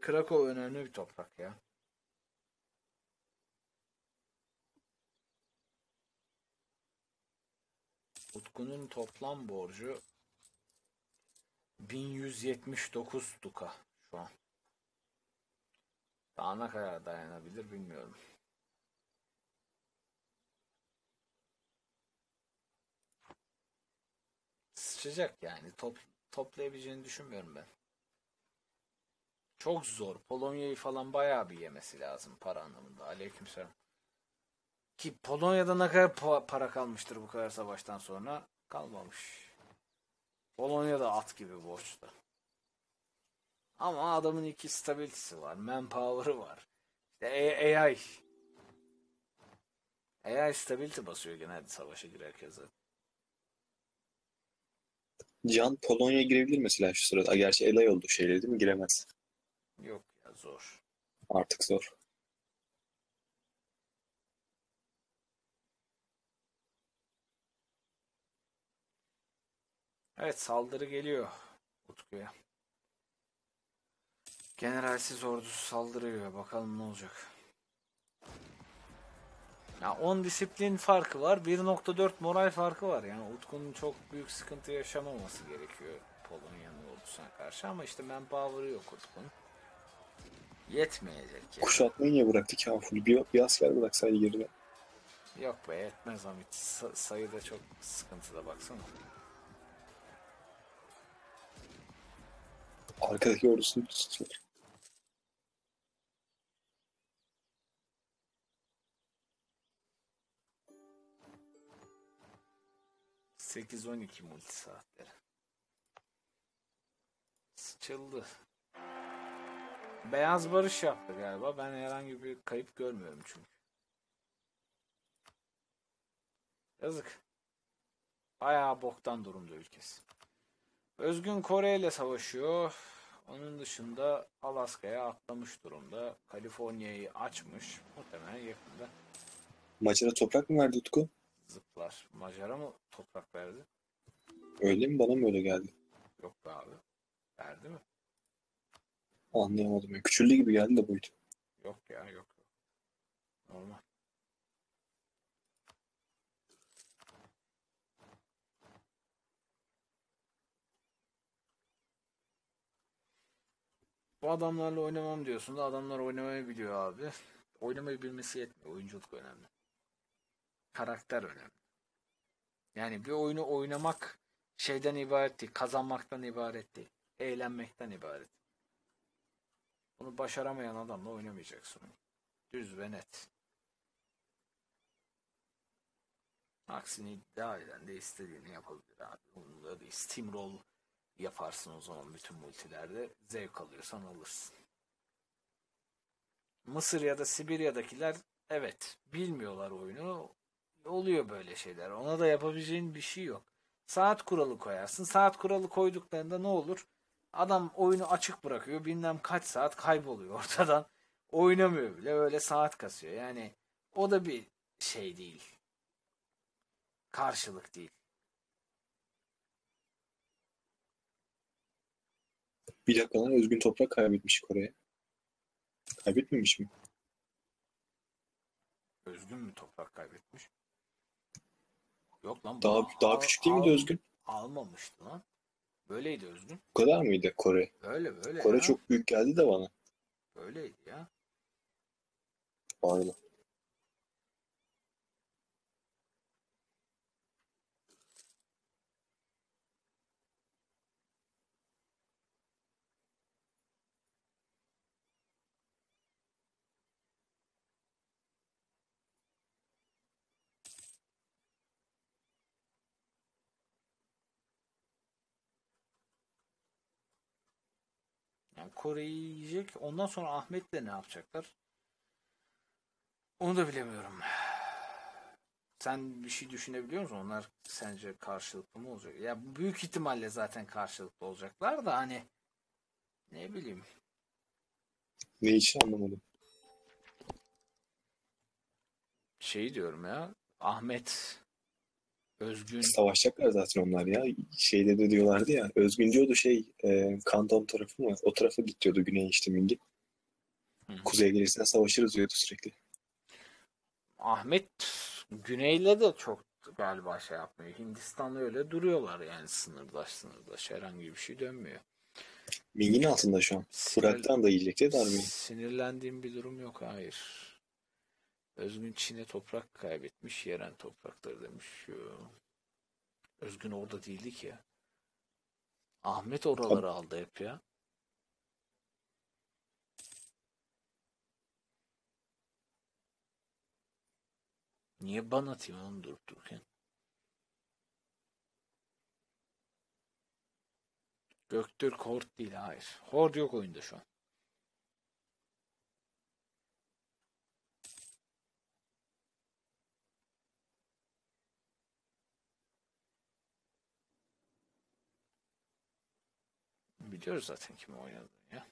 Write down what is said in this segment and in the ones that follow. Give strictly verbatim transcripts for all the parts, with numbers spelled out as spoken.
Krakow önemli bir toprak ya. Utku'nun toplam borcu bin yüz yetmiş dokuz duka şu an. Daha ne kadar dayanabilir bilmiyorum. Sıçacak yani. Top, toplayabileceğini düşünmüyorum ben. Çok zor. Polonya'yı falan bayağı bir yemesi lazım para anlamında. Aleykümselam. Ki Polonya'da ne kadar pa- para kalmıştır bu kadar savaştan sonra? Kalmamış. Polonya'da at gibi borçta. Ama adamın iki stability'si var. Manpower'ı var. İşte A I. A I stability basıyor genelde savaşa girerken zaten. Can Polonya'ya girebilir mesela şu sırada. Gerçi elay oldu şeyleri değil mi? Giremez. Yok ya zor. Artık zor. Evet saldırı geliyor Utku'ya. Generalsiz ordusu saldırıyor. Bakalım ne olacak. Ya on disiplin farkı var. bir nokta dört moral farkı var. Yani Utku'nun çok büyük sıkıntı yaşamaması gerekiyor Polonya'nın ordusuna karşı. Ama işte manpower'ı yok Utku'nun. Yetmeyecek yani. Kuşatmayı niye bıraktı ki? Full bir, bir asker bıraksaydı geride. Yok be yetmez Hamit. Sa- sayıda çok sıkıntıda baksana. Arkadaki ordusunu tutuyor. sekiz on iki multi saatleri. Sıçıldı. Beyaz barış yaptı galiba. Ben herhangi bir kayıp görmüyorum çünkü. Yazık. Bayağı boktan durumda ülkesi. Özgün Kore ile savaşıyor. Onun dışında Alaska'ya atlamış durumda. Kaliforniya'yı açmış. Muhtemelen yakında Macar'a toprak mı verdi Utku? zıplar. Macar'a mı toprak verdi? Öyle mi? Bana mı öyle geldi? Yok be abi. Verdi mi? Anlayamadım. Ya. Küçüldü gibi geldi de buydu. Yok ya yok. Normal. Bu adamlarla oynamam diyorsun da adamlar oynamayı biliyor abi. Oynamayı bilmesi yetmiyor. Oyunculuk önemli. Karakter önemli. Yani bir oyunu oynamak şeyden ibaret değil. Kazanmaktan ibaret değil. Eğlenmekten ibaret. Bunu başaramayan adamla oynamayacaksın. Düz ve net. Aksini iddia eden de istediğini yapabilir abi. Onunla bir steamroll yaparsın o zaman bütün multilerde. Zevk alıyorsan alırsın. Mısır ya da Sibirya'dakiler evet bilmiyorlar oyunu. Oluyor böyle şeyler. Ona da yapabileceğin bir şey yok. Saat kuralı koyarsın. Saat kuralı koyduklarında ne olur? Adam oyunu açık bırakıyor. Bilmem kaç saat kayboluyor ortadan. Oynamıyor bile. Öyle saat kasıyor. Yani o da bir şey değil. Karşılık değil. Bir dakika lan Özgün toprak kaybetmiş Kore'ye. Kaybetmemiş mi? Özgün mü toprak kaybetmiş? Yok lan bunu Daha daha al, küçük değil miydi al, Özgün? almamıştı lan. Böyleydi Özgün. Bu kadar mıydı Kore? Öyle böyle Kore ya. çok büyük geldi de bana. Böyleydi ya. Pardon. Yani Kore'yi yiyecek. Ondan sonra Ahmet'le ne yapacaklar? Onu da bilemiyorum. Sen bir şey düşünebiliyor musun? Onlar sence karşılıklı mı olacak? Ya büyük ihtimalle zaten karşılıklı olacaklar da hani ne bileyim. Ne için anlamadım. Şey diyorum ya. Ahmet, Özgün. Savaşacaklar zaten onlar ya. Şeyde de diyorlardı ya. Özgün diyordu şey e, Kanton tarafı mı? O tarafa git diyordu Güney işte Mingi. Hı hı. Kuzeye gelirsen savaşırız diyordu sürekli. Ahmet Güney'le de çok galiba şey yapmıyor. Hindistan'la öyle duruyorlar yani sınırdaş sınırdaş herhangi bir şey dönmüyor. Ming'in altında şu an. Sinir, Irak'tan da yiyecekti darmayı. sinirlendiğim bir durum yok, hayır. Özgün Çin'e toprak kaybetmiş, yeren toprakları demiş. Yo. Özgün orada değildi ki. Ahmet oraları aldı hep ya. Niye ban atayım onu durup dururken? Göktürk Horde değil, hayır. Horde yok oyunda şu an. Biliyoruz zaten kim oynadığını ya.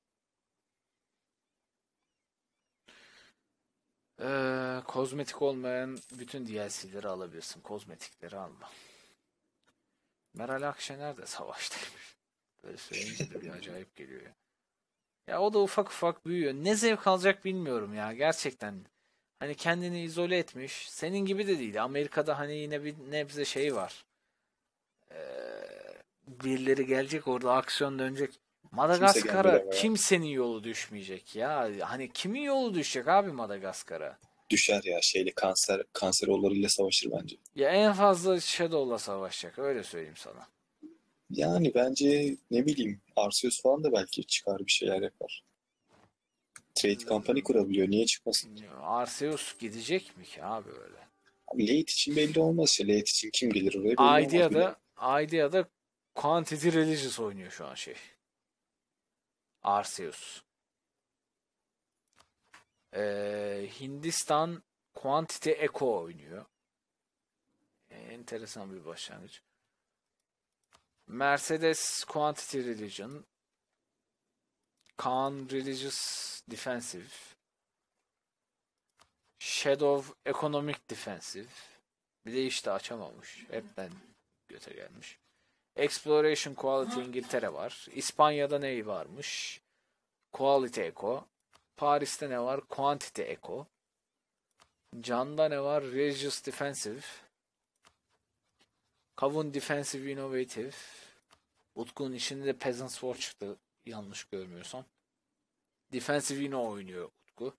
Ee, kozmetik olmayan bütün D L C'leri alabilirsin. Kozmetikleri alma. Meral Akşener de savaştaymış. Böyle söyleyince de bir acayip geliyor ya. Ya o da ufak ufak büyüyor. Ne zevk alacak bilmiyorum ya gerçekten. Hani kendini izole etmiş. Senin gibi de değil. Amerika'da hani yine bir nebze şey var. Ee, birileri gelecek orada aksiyon dönecek. Kimse gelmedi Madagaskar'a ama ya. kimsenin yolu düşmeyecek ya. Hani kimin yolu düşecek abi Madagaskar'a? Düşer ya şeyle kanser kanseroğullarıyla savaşır bence. Ya en fazla Shadow'la savaşacak. Öyle söyleyeyim sana. Yani bence ne bileyim Arceus falan da belki çıkar bir şeyler yapar. Trade company kurabiliyor. Niye çıkmasın? Arceus gidecek mi ki abi öyle? Abi late için belli olmaz ya. Late için kim gelir oraya belli olmaz. Bir de Idea'da Idea'da Quantity Religious oynuyor şu an şey. Arceus. Ee, Hindistan Quantity Echo oynuyor. Ee, enteresan bir başlangıç. Mercedes Quantity Religion. Khan Religious Defensive. Shadow Economic Defensive. Bir de işte açamamış. Hepten göte gelmiş. Exploration Quality İngiltere var. İspanya'da ne varmış? Quality Eco. Paris'te ne var? Quantity Eco. Can'da ne var? Religious Defensive. Kavun Defensive Innovative. Utku'nun içinde de Peasants War çıktı. Yanlış görmüyorsam. Defensive Inno oynuyor Utku.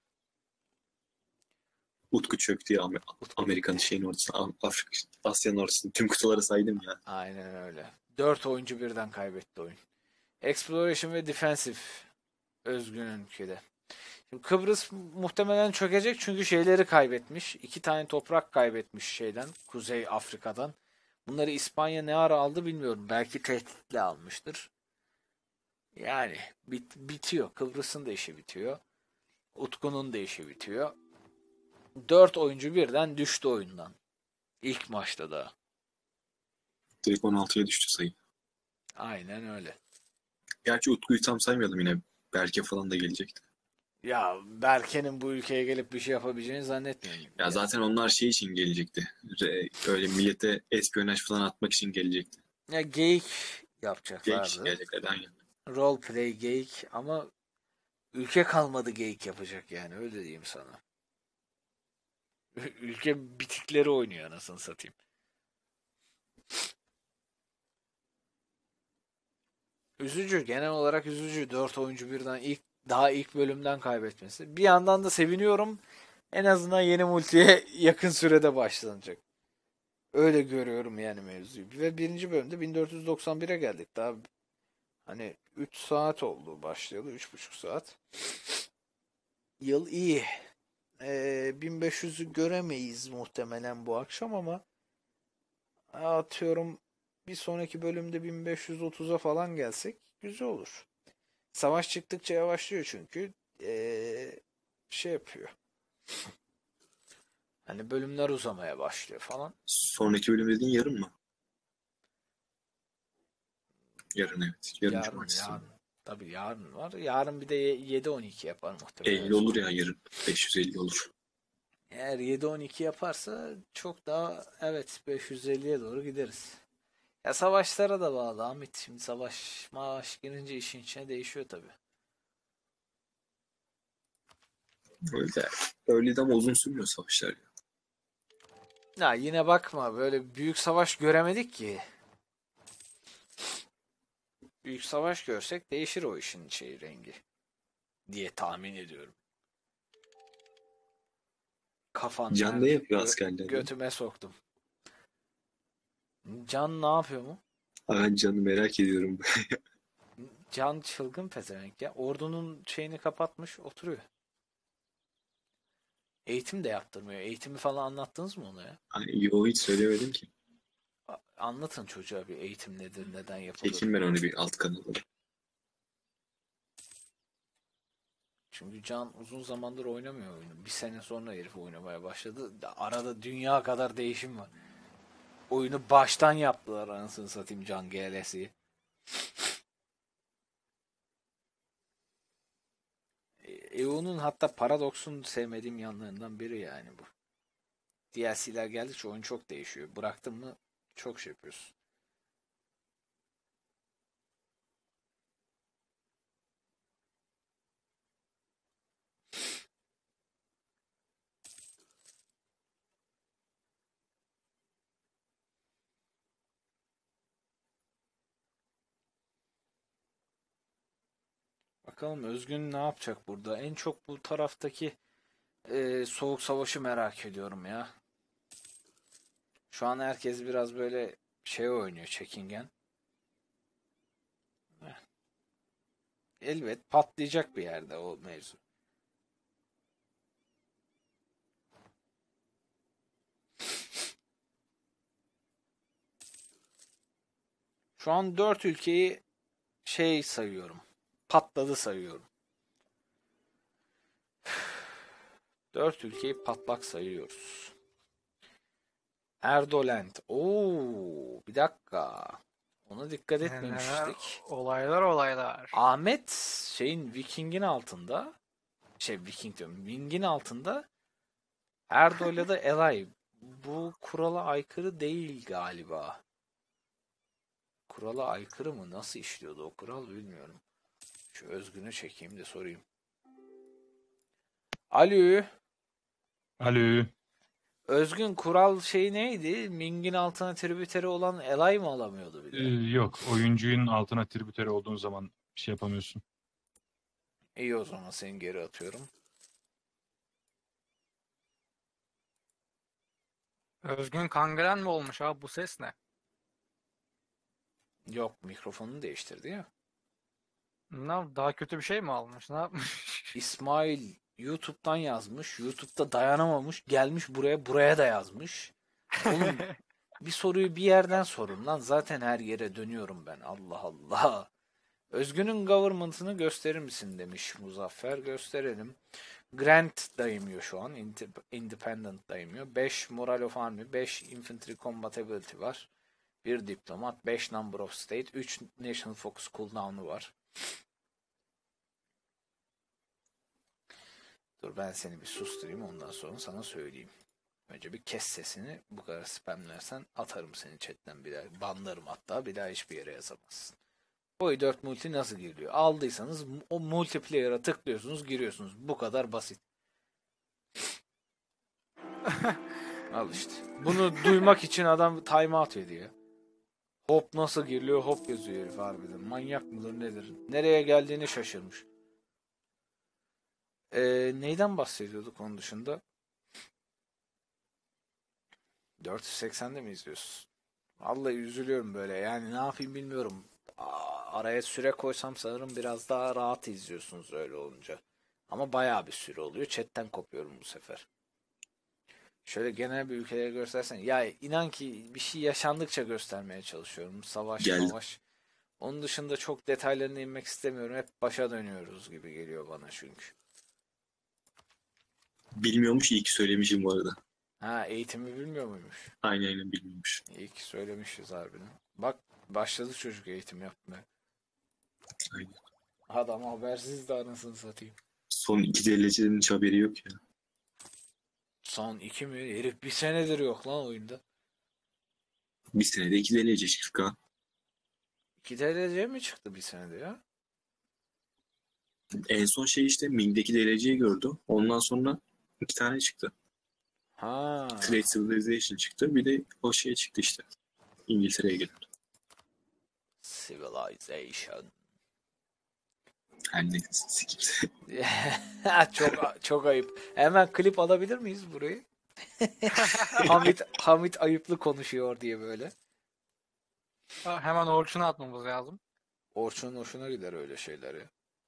Utku çöktü ya Amer- Utku Amerika'nın bitti. şeyin ortasına, Am- Afrika, Asya'nın ortasına. Tüm kutuları saydım ya. Aynen öyle. Dört oyuncu birden kaybetti oyun. Exploration ve Defensive Özgün ülkede. Şimdi Kıbrıs muhtemelen çökecek çünkü şeyleri kaybetmiş. İki tane toprak kaybetmiş şeyden. Kuzey Afrika'dan. Bunları İspanya ne ara aldı bilmiyorum. Belki tehditle almıştır. Yani bit bitiyor. Kıbrıs'ın da işi bitiyor. Utku'nun da işi bitiyor. Dört oyuncu birden düştü oyundan. İlk maçta da. Direkt on altıya düştü sayı. Aynen öyle. Gerçi Utku'yu tam saymayalım yine. Berke falan da gelecekti. Ya Berke'nin bu ülkeye gelip bir şey yapabileceğini zannetmiyorum. Ya zaten onlar şey için gelecekti. Re- Öyle millete espiyonaj falan atmak için gelecekti. Ya geyik Gelecek yapacaklardı. gelecekler aynen. Role play geyik ama ülke kalmadı geyik yapacak yani öyle diyeyim sana. Ülke bitikleri oynuyor anasını satayım. Üzücü, genel olarak üzücü. Dört oyuncu birden ilk daha ilk bölümden kaybetmesi. Bir yandan da seviniyorum. En azından yeni multiye yakın sürede başlanacak. Öyle görüyorum yani mevzuyu. Ve birinci bölümde bin dört yüz doksan bire geldik. Daha hani üç saat oldu başlayalı. üç buçuk saat. Yıl iyi. Ee, bin beş yüzü göremeyiz muhtemelen bu akşam ama atıyorum bir sonraki bölümde bin beş yüz otuza falan gelsek güzel olur. Savaş çıktıkça yavaşlıyor çünkü ee, şey yapıyor. Hani bölümler uzamaya başlıyor falan. Sonraki bölüm dediğin yarın mı? Yarın evet. Yarın Yarın cumartesi. yarın. Tabii yarın var. Yarın bir de yedi on iki yapar muhtemelen. elli olur ya yarın. beş yüz elli olur. Eğer yedi on iki yaparsa çok daha evet beş yüz elliye doğru gideriz. Ya savaşlara da bağlı Ahmet. Şimdi savaş maaş girince işin içine değişiyor tabii. Öyle. Öyle de ama uzun sürmüyor savaşlar ya. Ya yine bakma, böyle büyük savaş göremedik ki. Büyük savaş görsek değişir o işin şey rengi diye tahmin ediyorum. Kafan Can ne nerede? yapıyor Gö- askerlerle? götüme soktum. Can ne yapıyor mu? Ben Can'ı merak ediyorum. Can çılgın pezevenk ya. Ordunun şeyini kapatmış oturuyor. Eğitim de yaptırmıyor. Eğitimi falan anlattınız mı ona ya? Hani, yo hiç söylemedim ki. A- Anlatın çocuğa bir eğitim nedir, neden yapılır. Çekeyim ben onu bir alt kanala. Çünkü Can uzun zamandır oynamıyor oyunu. Bir sene sonra herif oynamaya başladı. Arada dünya kadar değişim var. Oyunu baştan yaptılar anasını satayım Can G L S'yi. E O'nun hatta Paradox'un sevmediğim yanlarından biri yani bu. D L C'ler geldikçe oyun çok değişiyor. Bıraktın mı çok şey yapıyorsun. Bakalım Özgün ne yapacak burada? En çok bu taraftaki e, soğuk savaşı merak ediyorum ya. Şu an herkes biraz böyle şey oynuyor, çekingen. Elbet patlayacak bir yerde o mevzu. Şu an dört ülkeyi şey sayıyorum. Patladı sayıyorum. Dört ülkeyi patlak sayıyoruz. Erdoland. Oo, bir dakika. Ona dikkat Neler, etmemiştik. olaylar olaylar. Ahmet şeyin Viking'in altında, şey Viking diyorum, Wing'in altında, Erdo'yla da Elay. Bu kurala aykırı değil galiba. Kurala aykırı mı? Nasıl işliyordu o kural bilmiyorum. Şu Özgün'ü çekeyim de sorayım. Alo. Alo. Özgün, kural şey neydi? Ming'in altına tribüteri olan Elay mı alamıyordu bir Ee, de? yok. Oyuncunun altına tribüteri olduğun zaman bir şey yapamıyorsun. İyi, o zaman seni geri atıyorum. Özgün kangren mi olmuş abi, bu ses ne? Yok, mikrofonunu değiştirdi ya. Ne yap- daha kötü bir şey mi almış? Ne yapmış? İsmail YouTube'dan yazmış. YouTube'da dayanamamış. Gelmiş buraya. Buraya da yazmış. Oğlum bir soruyu bir yerden sorun lan. Zaten her yere dönüyorum ben. Allah Allah. Özgün'ün government'ını gösterir misin demiş Muzaffer. Gösterelim. Grant dayımıyor şu an. Independent dayımıyor. beş Moral of Army. beş Infantry Combatability var. bir Diplomat. beş Number of State. üç National Focus Cooldown'u var. Dur ben seni bir susturayım, ondan sonra sana söyleyeyim. Önce bir kes sesini. Bu kadar spamlersen atarım seni chatten bir daha. Banlarım hatta, bir daha hiçbir yere yazamazsın. Boy dört multi nasıl giriliyor? Aldıysanız o multiplayer'a tıklıyorsunuz, giriyorsunuz. Bu kadar basit. Al işte. Bunu duymak için adam timeout ediyor. Hop nasıl giriliyor? Hop yazıyor herif harbiden. Manyak mıdır nedir? Nereye geldiğini şaşırmış. Ee, neyden bahsediyorduk onun dışında? dört yüz seksende mi izliyorsun? Vallahi üzülüyorum böyle. Yani ne yapayım bilmiyorum. Aa, araya süre koysam sanırım biraz daha rahat izliyorsunuz öyle olunca. Ama bayağı bir süre oluyor. Chatten kopuyorum bu sefer. Şöyle genel bir ülkeleri göstersen. Ya inan ki bir şey yaşandıkça göstermeye çalışıyorum. Savaş, Geldim. savaş. Onun dışında çok detaylarına inmek istemiyorum. Hep başa dönüyoruz gibi geliyor bana çünkü. Bilmiyormuş, iyi ki söylemişim bu arada. Ha, eğitimi bilmiyor muymuş? Aynen aynen bilmiyormuş. İyi ki söylemişiz harbiden. Bak başladı çocuk eğitim yapmaya. Aynen. Adam habersiz de anasını satayım. Son iki derecelerin hiç haberi yok ya. Son iki mi? Herif bir senedir yok lan oyunda. Bir senede iki derece çıktık ha. iki derece mi çıktı bir senede ya? En son şey işte Ming'deki dereceyi gördü. Ondan sonra iki tane çıktı. Ha. Trade Civilization çıktı. Bir de o şey çıktı işte. İngiltere'ye geldi. Civilization. Her neyse. Sikip. çok çok ayıp. Hemen klip alabilir miyiz burayı? Hamit Hamit ayıplı konuşuyor diye böyle. Ha, hemen Orçun'a atmamız lazım. Orçun'un hoşuna gider öyle şeyleri.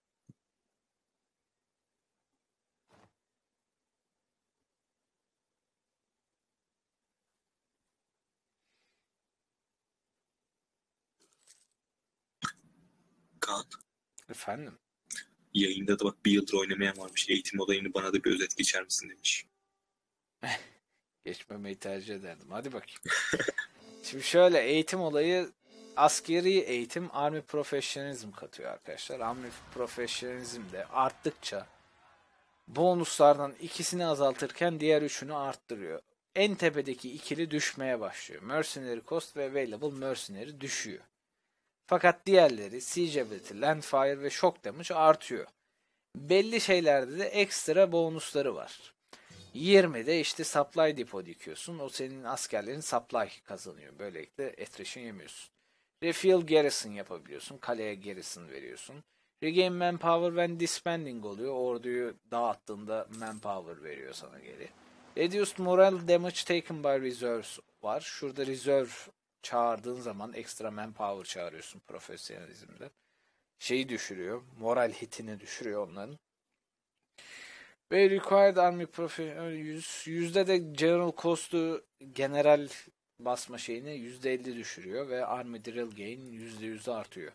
Kaan. Efendim? Yayında da bak bir yıldır oynamayan varmış. Eğitim olayını bana da bir özet geçer misin demiş. Geçmemeyi tercih ederdim. Hadi bakayım. Şimdi şöyle eğitim olayı askeri eğitim Army Professionalism katıyor arkadaşlar. Army Professionalism de arttıkça bonuslardan ikisini azaltırken diğer üçünü arttırıyor. En tepedeki ikili düşmeye başlıyor. Mercenary Cost ve Available Mercenary düşüyor. Fakat diğerleri Siege Ability, Landfire ve Shock Damage artıyor. Belli şeylerde de ekstra bonusları var. yirmide işte Supply Depot dikiyorsun. O senin askerlerin supply kazanıyor. Böylelikle attrition yemiyorsun. Refuel Garrison yapabiliyorsun. Kaleye Garrison veriyorsun. Regain Manpower when disbanding oluyor. Orduyu dağıttığında Manpower veriyor sana geri. Reduced Morale Damage taken by Reserves var. Şurada Reserve çağırdığın zaman ekstra Manpower çağırıyorsun profesyonelizmde. Şeyi düşürüyor. Moral hitini düşürüyor onların. Ve Required Army Professional yüz. Yüzde de General Cost'u general basma şeyini yüzde elli düşürüyor ve Army Drill Gain yüzde yüz artıyor.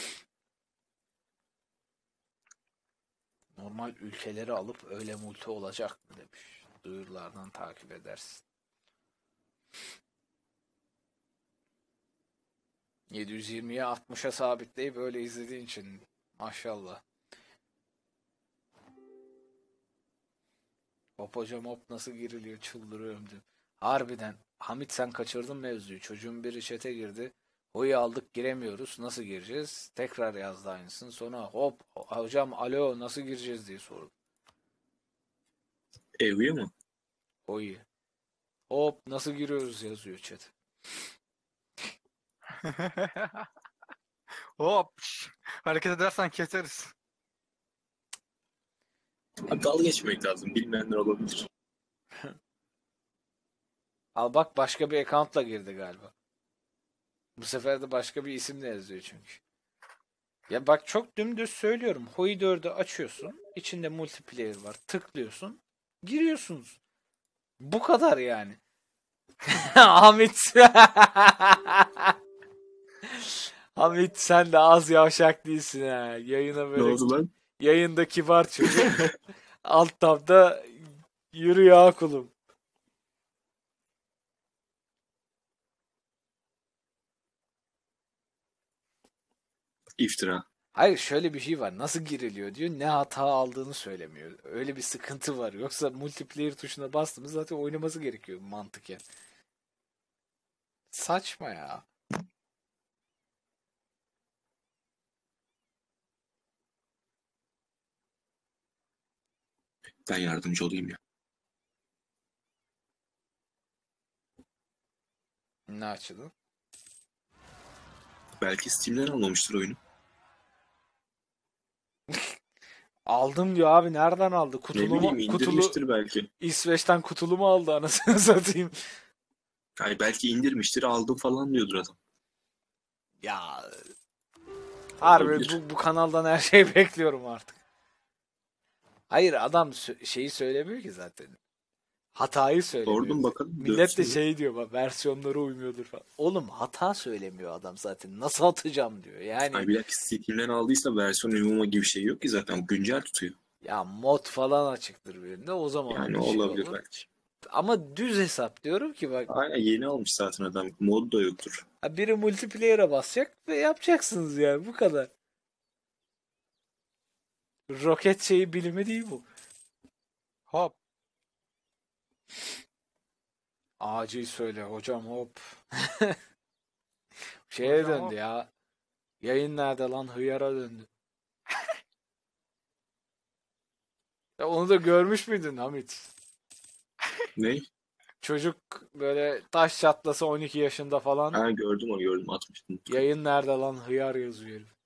Normal ülkeleri alıp öyle multi olacak mı demiş. Duyurulardan takip edersin. yedi yüz yirmiye altmışa sabitleyip böyle izlediğin için maşallah. Hop hocam hop nasıl giriliyor çıldırıyorum diyor. Harbiden Hamit sen kaçırdın mevzuyu. Çocuğun biri chat'e girdi. Oyu aldık giremiyoruz. Nasıl gireceğiz? Tekrar yazdı aynısını. Sonra hop hocam alo nasıl gireceğiz diye sordu. Evye mi? Oyu. Hop nasıl giriyoruz yazıyor chat. Hop. Hareket edersen keseriz. Abi dalga geçmek lazım. Bilmeyenler olabilir. Al bak başka bir account'la girdi galiba. Bu sefer de başka bir isimle yazıyor çünkü. Ya bak çok dümdüz söylüyorum. H O I dördü açıyorsun. İçinde multiplayer var. Tıklıyorsun. Giriyorsunuz. Bu kadar yani. Hamit. Hamit sen de az yavşak değilsin ha. Yayına Ne böyle oldu lan? yayında kibar çocuk. Alt tabda yürü ya kulum. İftira. Hayır şöyle bir şey var. Nasıl giriliyor diyor. Ne hata aldığını söylemiyor. Öyle bir sıkıntı var. Yoksa multiplayer tuşuna bastığımız zaten oynaması gerekiyor mantıken. Saçma ya. Ben yardımcı olayım ya. Ne açıdan? Belki Steam'den almamıştır oyunu. Aldım diyor abi. Nereden aldı? Ne Kutulu bileyim mu? Kutulu indirmiştir belki. İsveç'ten kutulu mu aldı anasını satayım. Yani belki indirmiştir aldım falan diyordur adam. Ya harbi Olabilir. bu, bu kanaldan her şeyi bekliyorum artık. Hayır adam sö- şeyi söylemiyor ki zaten. Hatayı söylemiyor. Sordum bakalım. Millet de görsün. şey diyor bak versiyonları uymuyordur falan. Oğlum hata söylemiyor adam zaten. Nasıl atacağım diyor. Yani Ay bir dakika Steam'den aldıysa versiyon uymama gibi bir şey yok ki zaten. O güncel tutuyor. ya mod falan açıktır birinde o zaman Yani bir şey olabilir olur. belki. Ama düz hesap diyorum ki bak Aynen yeni almış zaten adam. Mod da yoktur. ha, biri multiplayer'a basacak ve yapacaksınız yani bu kadar. Roket şeyi bilimi değil bu. Hop. Acil söyle hocam hop. Şeye Hocam döndü hop. ya. Yayın nerede lan hıyara döndü. Ya onu da görmüş müydün Hamit? Ne? Çocuk böyle taş çatlası on iki yaşında falan. Ha, gördüm onu, gördüm, atmıştım. Yayın nerede lan, hıyar yazıyor herif.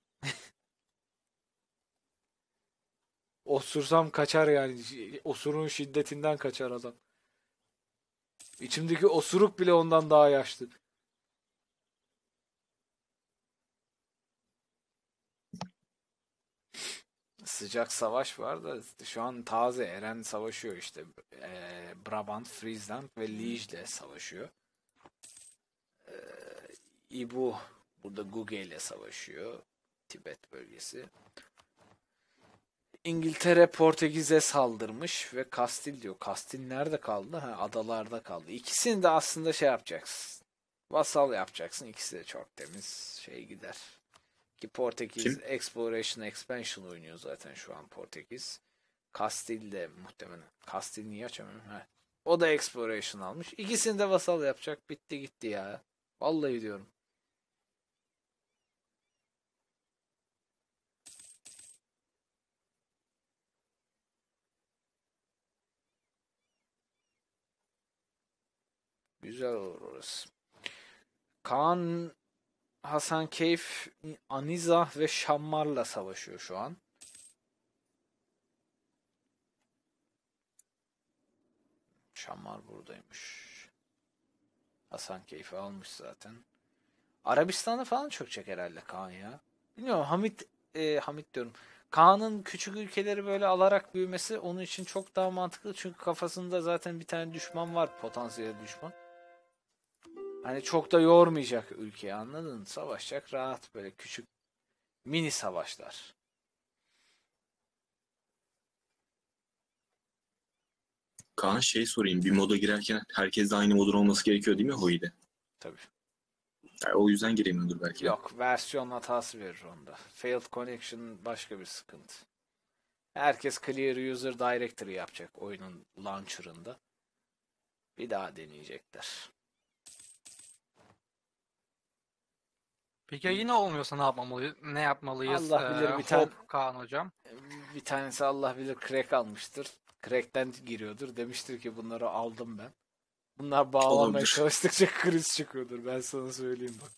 Osursam kaçar yani. Osurun şiddetinden kaçar adam. İçimdeki osuruk bile ondan daha yaşlı. Sıcak savaş var da şu an taze Eren savaşıyor işte. Ee, Brabant, Friesland ve Liege'le savaşıyor. Ee, İbu burada Guge ile savaşıyor. Tibet bölgesi. İngiltere Portekiz'e saldırmış ve Kastil diyor. Kastil nerede kaldı? Ha, adalarda kaldı. İkisini de aslında şey yapacaksın. Vasal yapacaksın. İkisi de çok temiz şey gider. Ki Portekiz Kim? Exploration Expansion oynuyor zaten şu an Portekiz. Kastil de muhtemelen. Kastil niye açamıyorum? Ha. O da Exploration almış. İkisini de vasal yapacak. Bitti gitti ya. Vallahi diyorum. Güzel olur orası. Kaan Hasankeyf, Anizah ve Şammar'la savaşıyor şu an. Şammar buradaymış. Hasankeyf'i almış zaten. Arabistan'da falan çökecek herhalde Kaan ya. Bilmiyorum, Hamit e, Hamit diyorum. Kaan'ın küçük ülkeleri böyle alarak büyümesi onun için çok daha mantıklı. Çünkü kafasında zaten bir tane düşman var, potansiyel düşman. Hani çok da yormayacak ülkeyi, anladın mı? Savaşacak rahat, böyle küçük mini savaşlar. Kaan, şey sorayım. Bir moda girerken herkes de aynı modun olması gerekiyor değil mi Hoi'de? Tabii. Yani o yüzden giremiyordur belki de. Yok, versiyon hatası verir onda. Failed connection başka bir sıkıntı. Herkes clear user directory yapacak oyunun launcher'ında. Bir daha deneyecekler. Peki ya yine olmuyorsa ne yapmalıyız? Ne yapmalıyız? Allah bilir, Ee, bir tane- Hop Kaan hocam. Bir tanesi Allah bilir crack almıştır. Crack'ten giriyordur. Demiştir ki bunları aldım ben. Bunlar bağlanmaya Olabilir. çalıştıkça kriz çıkıyordur. Ben sana söyleyeyim bak.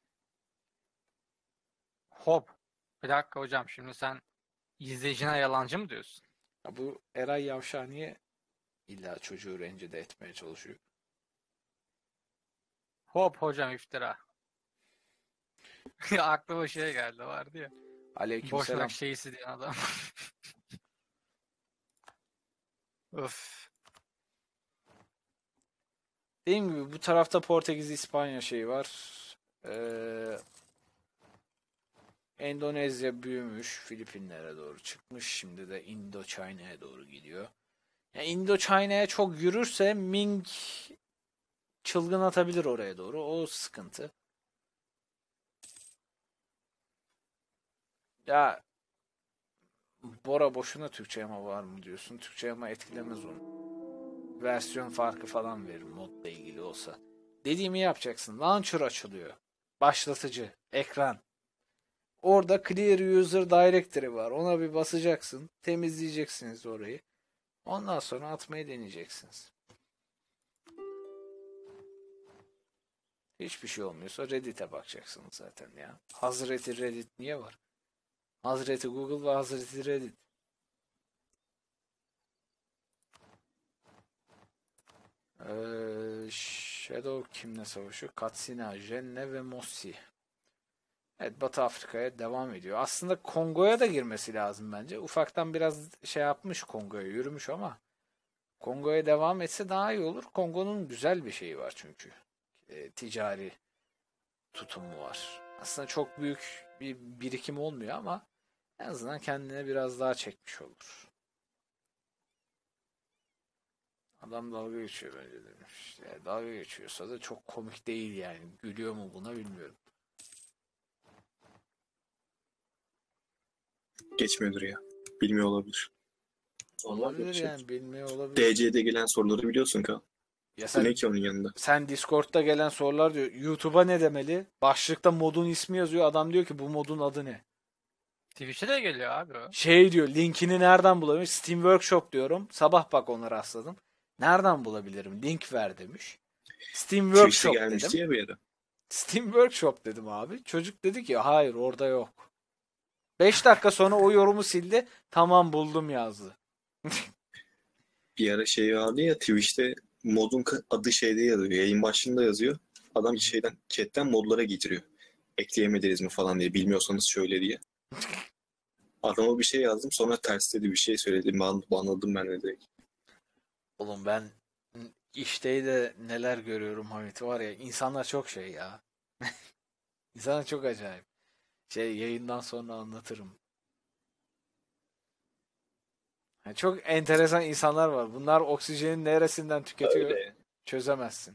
Hop. Bir dakika hocam, şimdi sen izleyicine yalancı mı diyorsun? Ya bu Eray Yavşar niye illa çocuğu rencide etmeye çalışıyor? Hop hocam, iftira. Ya aklıma şey geldi, vardı ya. Aleykümselam. Boşnak şeysi diyen adam. Öf. Dediğim gibi bu tarafta Portekiz, İspanya şeyi var. Ee, Endonezya büyümüş. Filipinlere doğru çıkmış. Şimdi de Indochina'ya doğru gidiyor. Yani Indochina'ya çok yürürse Ming çılgın atabilir oraya doğru. O sıkıntı. Ya Bora, boşuna Türkçe yama var mı diyorsun. Türkçe yama etkilemez onu. Versiyon farkı falan verir modla ilgili olsa. Dediğimi yapacaksın. Launcher açılıyor. Başlatıcı. Ekran. Orada Clear User Directory var. Ona bir basacaksın. Temizleyeceksiniz orayı. Ondan sonra atmayı deneyeceksiniz. Hiçbir şey olmuyorsa Reddit'e bakacaksınız zaten ya. Hazreti Reddit niye var? Hazreti Google ve Hazreti Reddit. Ee, Shadow kimle savaşıyor? Katsina, Jenne ve Mossi. Evet, Batı Afrika'ya devam ediyor. Aslında Kongo'ya da girmesi lazım bence. Ufaktan biraz şey yapmış, Kongo'ya yürümüş ama Kongo'ya devam etse daha iyi olur. Kongo'nun güzel bir şeyi var çünkü. E, ticari tutumu var. Aslında çok büyük bir birikim olmuyor ama en azından kendine biraz daha çekmiş olur. Adam dalga geçiyor bence demiş. Yani dalga geçiyorsa da çok komik değil yani. Gülüyor mu buna bilmiyorum. Geçmiyordur ya. Bilmiyor olabilir. Olabilir yani, bilmiyor olabilir. D C'de gelen soruları biliyorsun Kaan. Ya Bu sen, ne ki onun yanında? sen Discord'da gelen sorular diyor. YouTube'a ne demeli? Başlıkta modun ismi yazıyor. Adam diyor ki bu modun adı ne? Twitch'e de geliyor abi o. Şey diyor, linkini nereden bulabilirim? Steam Workshop diyorum. Sabah bak ona rastladım. Nereden bulabilirim? Link ver demiş. Steam Twitch'te Workshop gelmişti dedim. ya bir ara. Steam Workshop dedim abi. Çocuk dedi ki hayır orada yok. beş dakika sonra o yorumu sildi. Tamam buldum yazdı. Bir ara şey vardı ya, Twitch'te modun ka- adı şeyde yazıyor. Yayın başlığında yazıyor. Adam şeyden, chatten modlara getiriyor. Ekleyemediniz mi falan diye. Bilmiyorsanız şöyle diye. Adama bir şey yazdım, sonra ters dedi, bir şey söyledi. Ban banladım ben de direkt. Oğlum ben işte de neler görüyorum Hamit, var ya, insanlar çok şey ya. İnsanlar çok acayip. Şey, yayından sonra anlatırım. Yani çok enteresan insanlar var. Bunlar oksijenin neresinden tüketiyor Öyle. çözemezsin.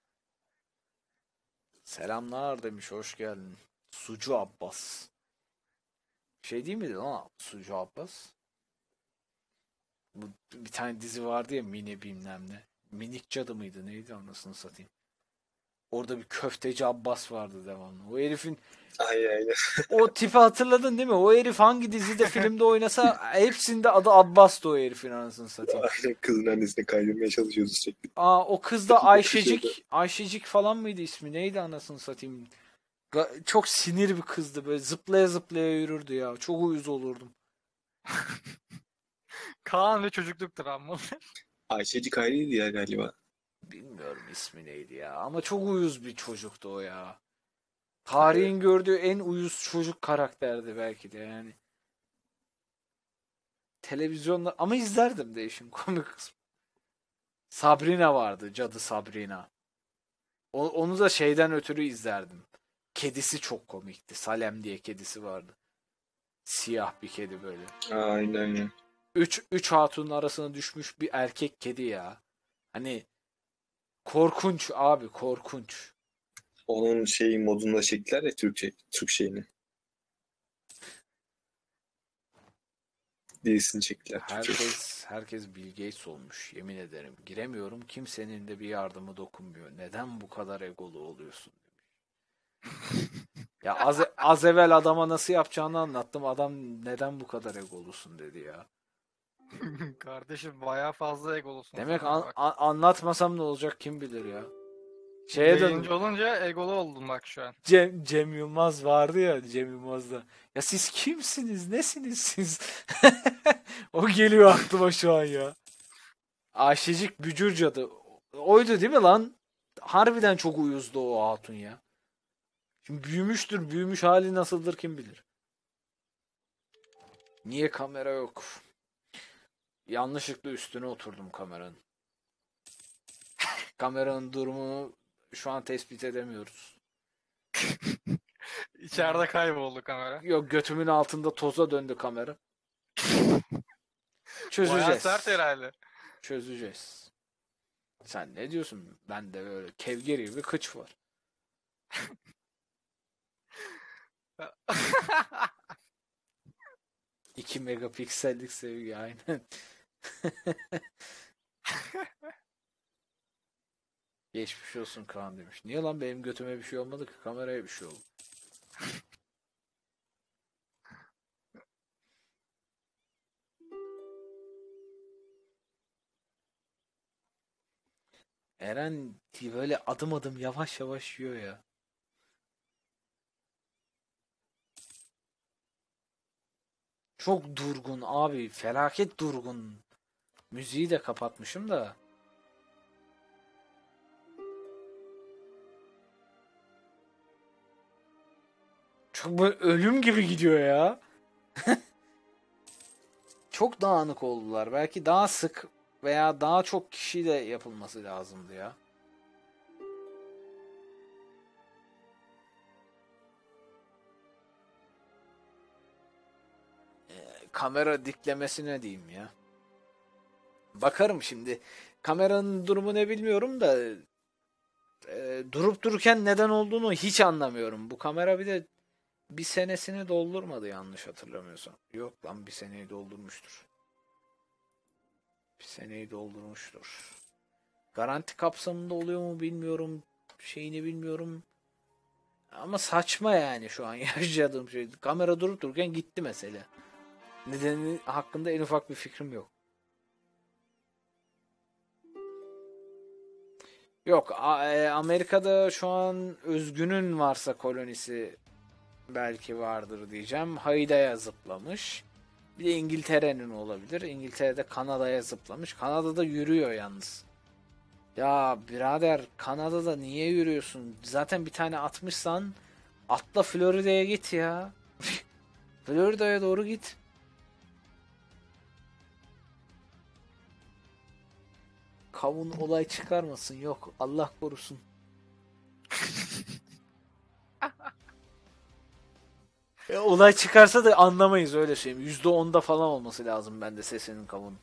Selamlar demiş, hoş geldin. Sucu Abbas. Şey değil miydi lan Sucu Abbas? Bu bir tane dizi vardı ya, Mini bilmem ne. Minik Cadı mıydı neydi, anasını satayım. Orada bir köfteci Abbas vardı devamlı. O herifin Aynen aynen. o tipi hatırladın değil mi? O herif hangi dizide filmde oynasa hepsinde adı Abbas'tı o herifin, anasını satayım. Aynen, kızın annesine kaydırmaya çalışıyordu sürekli. Aa, o kız da Ayşecik. Ayşecik falan mıydı ismi? Neydi anasını satayım? Ga- Çok sinir bir kızdı, böyle zıplaya zıplaya yürürdü ya. Çok uyuz olurdum. Kaan ve çocukluk travması. Ayşecik ayrıydı ya galiba. Bilmiyorum ismi neydi ya. Ama çok uyuz bir çocuktu o ya. Tarihin gördüğü en uyuz çocuk karakterdi belki de yani. Televizyonda ama izlerdim de, işin komik kısmı. Sabrina vardı. Cadı Sabrina. O, onu da şeyden ötürü izlerdim. Kedisi çok komikti. Salem diye kedisi vardı. Siyah bir kedi böyle. Aynen aynen. Üç, üç hatunun arasına düşmüş bir erkek kedi ya. Hani korkunç abi, korkunç. Onun şeyi modunda çektiler ya, Türkçe, Türk şeyini. Dizisini çektiler Türkçe. Herkes herkes Bill Gates olmuş, yemin ederim. Giremiyorum, kimsenin de bir yardımı dokunmuyor. Neden bu kadar egolu oluyorsun demiş. Ya az, az evvel adama nasıl yapacağını anlattım. Adam neden bu kadar egolusun dedi ya. Kardeşim bayağı fazla egolusun. Demek sen an- bak. an- anlatmasam ne olacak kim bilir ya. Şeye döndüm. Yayıncı olunca egolu oldun bak şu an. Cem, Cem Yılmaz vardı ya, Cem Yılmaz'da. Ya siz kimsiniz? Nesiniz siz? O geliyor aklıma şu an ya. Ayşecik Bücür Cadı. Oydu değil mi lan? Harbiden çok uyuzdu o hatun ya. Şimdi büyümüştür. Büyümüş hali nasıldır kim bilir. Niye kamera yok? Yanlışlıkla üstüne oturdum kameranın. Kameranın durumunu şu an tespit edemiyoruz. İçeride kayboldu kamera. Yok, götümün altında toza döndü kamera. Bayağı Çözeceğiz. sert herhalde. Çözeceğiz. Sen ne diyorsun? Ben de böyle kevgir gibi kıç var. iki megapiksellik sevgi aynen. Geçmiş olsun Kaan demiş. Niye lan, benim götüme bir şey olmadı ki, kameraya bir şey oldu. Eren böyle adım adım yavaş yavaş yiyor ya. Çok durgun abi. Felaket durgun. Müziği de kapatmışım da. Çok böyle ölüm gibi gidiyor ya. Çok dağınık oldular. Belki daha sık veya daha çok kişiyle yapılması lazımdı ya. Ee, kamera diklemesine diyeyim ya. Bakarım şimdi. Kameranın durumu ne bilmiyorum da e, durup dururken neden olduğunu hiç anlamıyorum. Bu kamera bir de bir senesini doldurmadı yanlış hatırlamıyorsam. Yok lan, bir seneyi doldurmuştur. Bir seneyi doldurmuştur. Garanti kapsamında oluyor mu bilmiyorum. Şeyini bilmiyorum. Ama saçma yani şu an yaşadığım şey. Kamera durup dururken gitti mesela. Nedeni hakkında en ufak bir fikrim yok. Yok, A- e, Amerika'da şu an Özgün'ün varsa kolonisi belki vardır diyeceğim. Hayda'ya zıplamış. Bir de İngiltere'nin olabilir. İngiltere'de Kanada'ya zıplamış. Kanada'da yürüyor yalnız. Ya birader, Kanada'da niye yürüyorsun? Zaten bir tane atmışsan atla Florida'ya git ya. Florida'ya doğru git. Kavun olay çıkarmasın. Yok. Allah korusun. E, olay çıkarsa da anlamayız, öyle söyleyeyim. yüzde onda falan olması lazım bende sesinin kavun.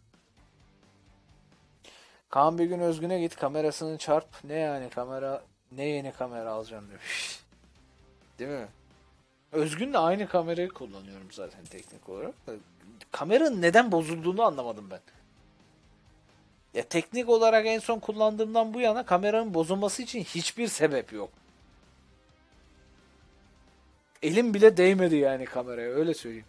Kaan bir gün Özgün'e git kamerasını çarp. Ne yani kamera, ne yeni kamera alacağım demiş. Değil mi? Özgün'le aynı kamerayı kullanıyorum zaten teknik olarak. Da kameranın neden bozulduğunu anlamadım ben. Ya teknik olarak en son kullandığımdan bu yana kameranın bozulması için hiçbir sebep yok. Elim bile değmedi yani kameraya, öyle söyleyeyim.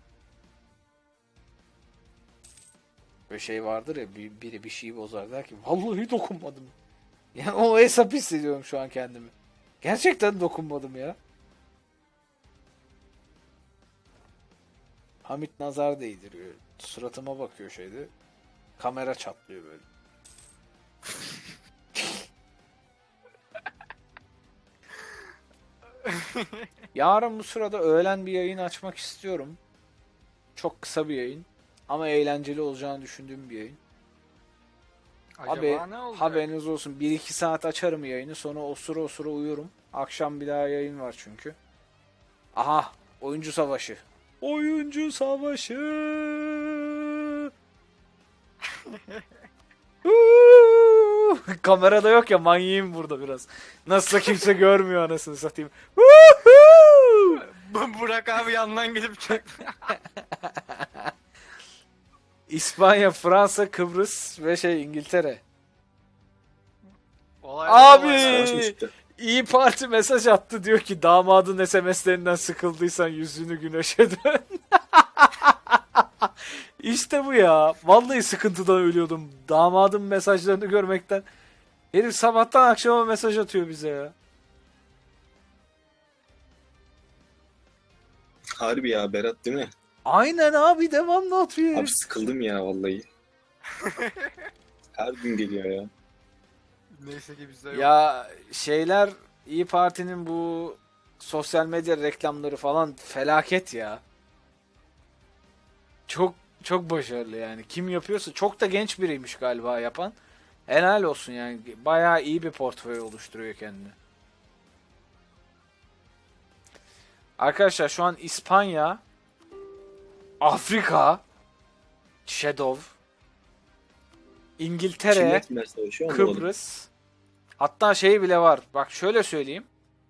Böyle şey vardır ya, bir- biri bir şeyi bozar der ki vallahi dokunmadım. Yani o hesap hissediyorum şu an kendimi. Gerçekten dokunmadım ya. Hamit nazar değdiriyor. Suratıma bakıyor şeyde. Kamera çatlıyor böyle. Yarın bu sırada öğlen bir yayın açmak istiyorum. Çok kısa bir yayın. Ama eğlenceli olacağını düşündüğüm bir yayın. Acaba Haber, ne olacak? haberiniz olsun. bir iki saat açarım yayını. Sonra osura osura uyurum. Akşam bir daha yayın var çünkü. Aha! Oyuncu savaşı. Oyuncu savaşı. Huuu! Kamerada yok ya, manyağım burada biraz. Nasılsa kimse görmüyor anasını satayım. Huuu! Bu- Burak abi yandan gelip çek. İspanya, Fransa, Kıbrıs ve şey İngiltere. Olay Abi! Savaş mı çıktı? İyi Parti mesaj attı, diyor ki damadın S M S'lerinden sıkıldıysan yüzünü güneşe dön. İşte bu ya. Vallahi sıkıntıdan ölüyordum. Damadın mesajlarını görmekten. Herif sabahtan akşama mesaj atıyor bize ya. Harbi ya Berat değil mi? Aynen abi, devamlı atıyor Abi herif. sıkıldım ya vallahi. Her gün geliyor ya. Neyse ki bizde yok. Ya şeyler, İyi Parti'nin bu sosyal medya reklamları falan felaket ya. Çok çok başarılı yani. Kim yapıyorsa, çok da genç biriymiş galiba yapan. Helal olsun yani. Bayağı iyi bir portföy oluşturuyor kendine. Arkadaşlar şu an İspanya, Afrika, Shadow, İngiltere, Kimle kimler savaşıyor anlamadım. Kıbrıs. Hatta şey bile var. Bak şöyle söyleyeyim.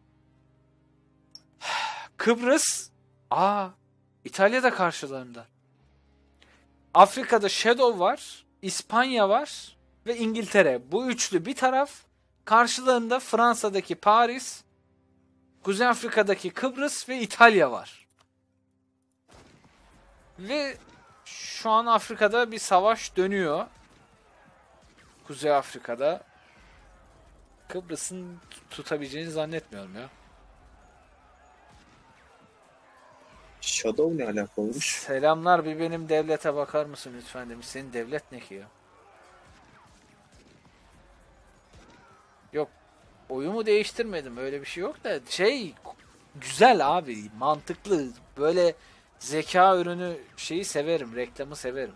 Kıbrıs, aa, İtalya'da karşılarında. Afrika'da Shadow var, İspanya var ve İngiltere. Bu üçlü bir taraf. Karşılarında Fransa'daki Paris, Kuzey Afrika'daki Kıbrıs ve İtalya var. Ve şu an Afrika'da bir savaş dönüyor. Kuzey Afrika'da. Kıbrıs'ın tutabileceğini zannetmiyorum ya. Shadow ne alaka olmuş? Selamlar, bir benim devlete bakar mısın lütfen demiş. Senin devlet ne ki ya? Yok. Oyumu değiştirmedim. Öyle bir şey yok da. Şey güzel abi. Mantıklı. Böyle zeka ürünü şeyi severim. Reklamı severim.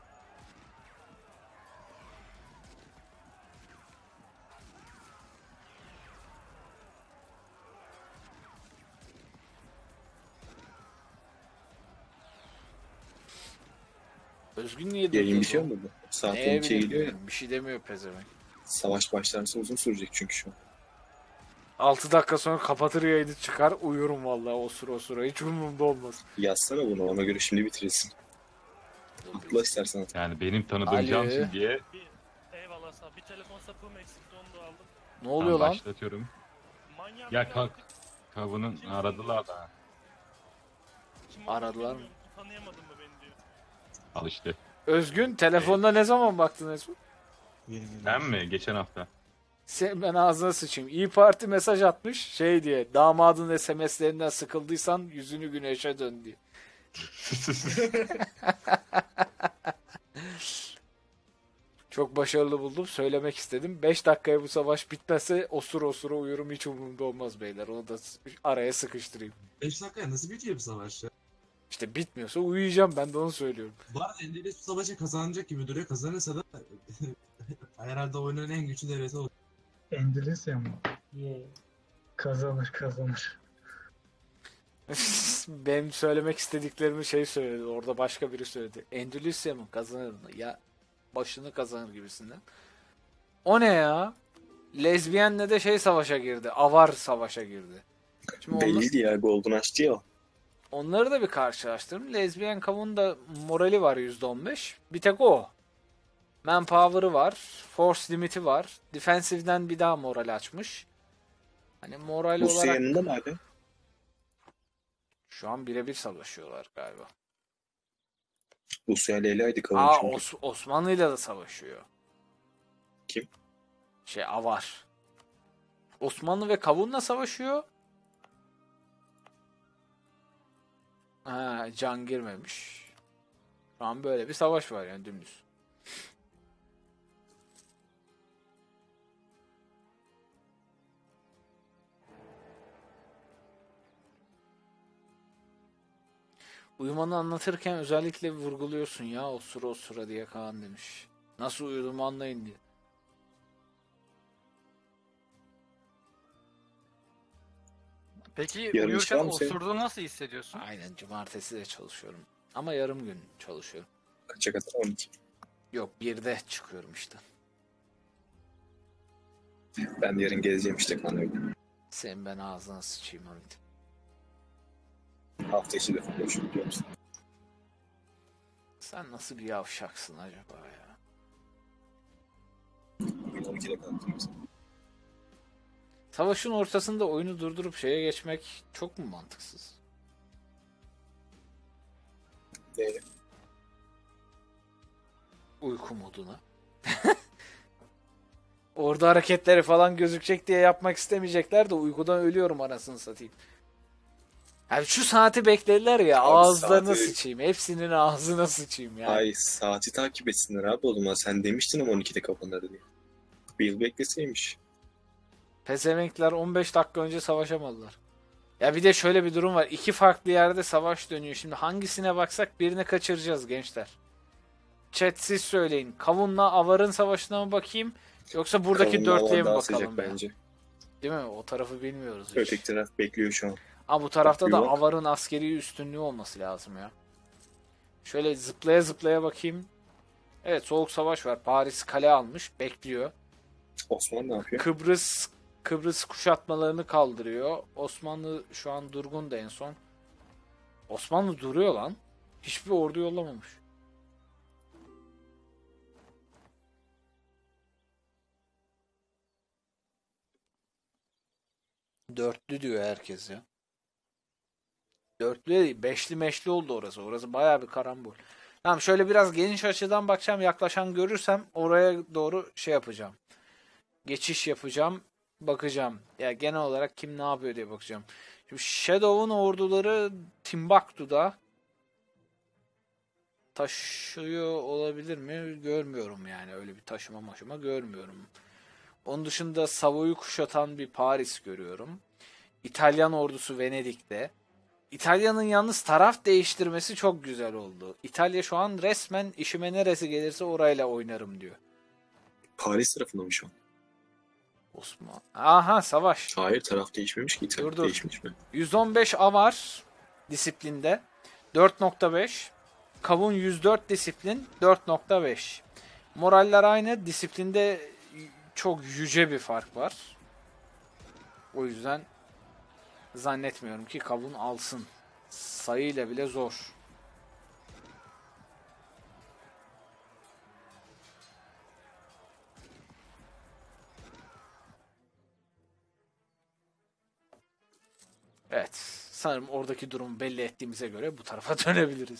Özgün niye Yayın durdurdu? bir şey olmadı. Saat Neye on ikiye geliyor ya. bileyim, bir şey demiyor pezevenk. Savaş başlarsa uzun sürecek çünkü şu an. altı dakika sonra kapatır yayını, çıkar uyurum vallahi osura osura. Hiç umurumda olmaz. Yazsana bunu ona göre şimdi bitirirsin. Atla istersen. Yani benim tanıdığım Ali. Cansın diye Bir, eyvallah sağ ol. Bir telefon sapığım eksikti, onu da aldım. Ne ben oluyor lan? başlatıyorum. Manyak Ya bir kalk. artık Kavunun aradılar da. Kim olduğunu Aradılar mı? bilmiyorum, Tanıyamadın mı beni diyor. Al işte. Özgün telefonda ne zaman baktın Mesut? Sen mi? Geçen hafta. Sen, ben ağzına sıçayım. İyi Parti mesaj atmış şey diye. Damadın S M S'lerinden sıkıldıysan yüzünü güneşe dön diye. Çok başarılı buldum. Söylemek istedim. beş dakikaya bu savaş bitmezse osur osura uyurum. Hiç umurumda olmaz beyler. Onu da s- araya sıkıştırayım. beş dakikaya nasıl bitiyor bu savaş ya? İşte bitmiyorsa uyuyacağım. Ben de onu söylüyorum. Bu arada Endülüs bu savaşı kazanacak gibi duruyor. Kazanırsa da herhalde oyunun en güçlü devleti olur. Endülüsya mı? Kazanır kazanır. Benim söylemek istediklerimi şey söyledi. Orada başka biri söyledi. Endülüsya mı kazanır mı? Ya başını kazanır gibisinden. O ne ya? Lezbiyenle de şey savaşa girdi. Avar savaşa girdi. Şimdi onlar- Belliydi ya, Golden açtı ya. onları da bir karşılaştırdım. Lezbiyen kavun da morali var yüzde on beş. Bir tek o. Manpower'ı var. Force limit'i var. Defensive'den bir daha moral açmış. Hani moral Rusya olarak yanında mı abi? şu an birebir savaşıyorlar galiba. Rusya Leyla'ydı kavun Aa çünkü. Os- Osmanlı'yla da savaşıyor. Kim? Şey Avar. Osmanlı ve Kavun'la savaşıyor. Ha, can girmemiş. Şu an böyle bir savaş var yani dümdüz. Uyumanı anlatırken özellikle vurguluyorsun ya o sıra o sıra diye Kaan demiş. Nasıl uyuduğumu anlayın diye. Peki Yarın uyurken çıkar mısın? osurduğunu nasıl hissediyorsun? Aynen cumartesi de çalışıyorum. Ama yarım gün çalışıyorum. Kaça kadar? on iki. Yok birde çıkıyorum işte. Ben de yarın gezeceğim işte kanalda. Sen ben ağzına sıçayım Hamit. Hafta içi de konuşuyorum biliyor musun? Sen nasıl bir yavşaksın acaba ya? Bugün on ikide kalktım mesela. Savaşın ortasında oyunu durdurup şeye geçmek çok mu mantıksız? Neyle? Uyku moduna. Orada hareketleri falan gözükecek diye yapmak istemeyecekler de uykudan ölüyorum anasını satayım. Yani şu saati beklediler ya Abi ağızlarına saati- sıçayım. Hepsinin ağzına sıçayım yani. Ay saati takip etsinler abi o zaman. Sen demiştin ama on ikide kapanır diye. Bir yıl bekleseymiş. Pezevenkler on beş dakika önce savaşamadılar. Ya bir de şöyle bir durum var. İki farklı yerde savaş dönüyor. Şimdi hangisine baksak birini kaçıracağız gençler. Chat siz söyleyin. Kavun'la Avar'ın savaşına mı bakayım? Yoksa buradaki Kavunlu dörtlüye mi alan daha bakalım sıcak ya? bence. Değil mi? O tarafı bilmiyoruz hiç. Öteki taraf bekliyor şu an. Ama bu tarafta Bak, da bir bak. Avar'ın askeri üstünlüğü olması lazım ya. Şöyle zıplaya zıplaya bakayım. Evet soğuk savaş var. Paris kale almış. Bekliyor. Osman ne yapıyor? Kıbrıs Kıbrıs kuşatmalarını kaldırıyor. Osmanlı şu an durgun da en son. Osmanlı duruyor lan. Hiçbir ordu yollamamış. Dörtlü diyor herkes ya. Dörtlü değil, beşli meşli oldu orası. Orası bayağı bir karambol. Tamam şöyle biraz geniş açıdan bakacağım. Yaklaşan görürsem oraya doğru şey yapacağım. Geçiş yapacağım. Bakacağım. Ya genel olarak kim ne yapıyor diye bakacağım. Şimdi Shadow'un orduları Timbuktu'da taşıyor olabilir mi? Görmüyorum yani. Öyle bir taşıma maşıma görmüyorum. Onun dışında Savoy'u kuşatan bir Paris görüyorum. İtalyan ordusu Venedik'te. İtalya'nın yalnız taraf değiştirmesi çok güzel oldu. İtalya şu an resmen işime neresi gelirse orayla oynarım diyor. Paris tarafında mı şu an? Osman. Aha savaş. Hayır, taraf değişmemiş ki. Dur, Taraf dur. değişmiş mi? yüz on beş Avar disiplinde. dört nokta beş. Kavun yüz dört disiplin. dört nokta beş. Moraller aynı. Disiplinde çok yüce bir fark var. O yüzden zannetmiyorum ki Kavun alsın. Sayıyla bile zor. Evet. Sanırım oradaki durumu belli ettiğimize göre bu tarafa dönebiliriz.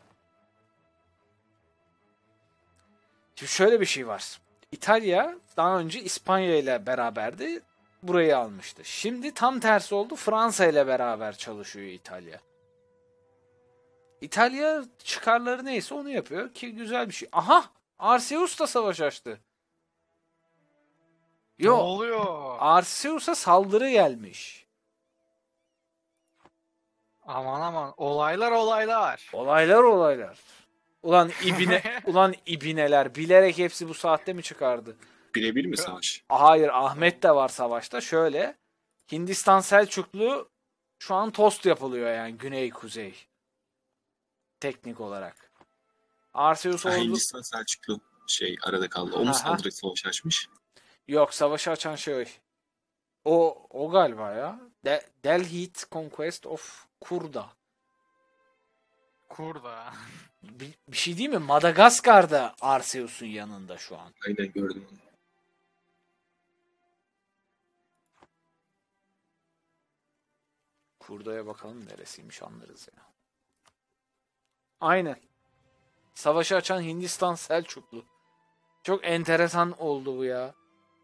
Şimdi şöyle bir şey var. İtalya daha önce İspanya ile beraberdi. Burayı almıştı. Şimdi tam tersi oldu. Fransa ile beraber çalışıyor İtalya. İtalya çıkarları neyse onu yapıyor ki güzel bir şey. Aha! Arceus da savaş açtı. Ne Yok. oluyor? Arceus'a saldırı gelmiş. Aman aman. Olaylar olaylar. Olaylar olaylar. Ulan ibine, ulan ibineler bilerek hepsi bu saatte mi çıkardı? Birebir mi savaş? Hayır, Ahmet de var savaşta. Şöyle, Hindistan Selçuklu şu an tost yapılıyor yani güney kuzey. Teknik olarak. Arceus Ha, ordu... Hindistan Selçuklu şey arada kaldı. O mu Aha. saldırı savaş açmış? Yok, savaşı açan şey. O o galiba ya. De Delhit Conquest of Kurda. Kurda. Bir, bir şey değil mi? Madagaskar'da Arceus'un yanında şu an. Aynen gördüm onu. Kurda'ya bakalım neresiymiş anlarız ya. Aynen. Savaşı açan Hindistan Selçuklu. Çok enteresan oldu bu ya.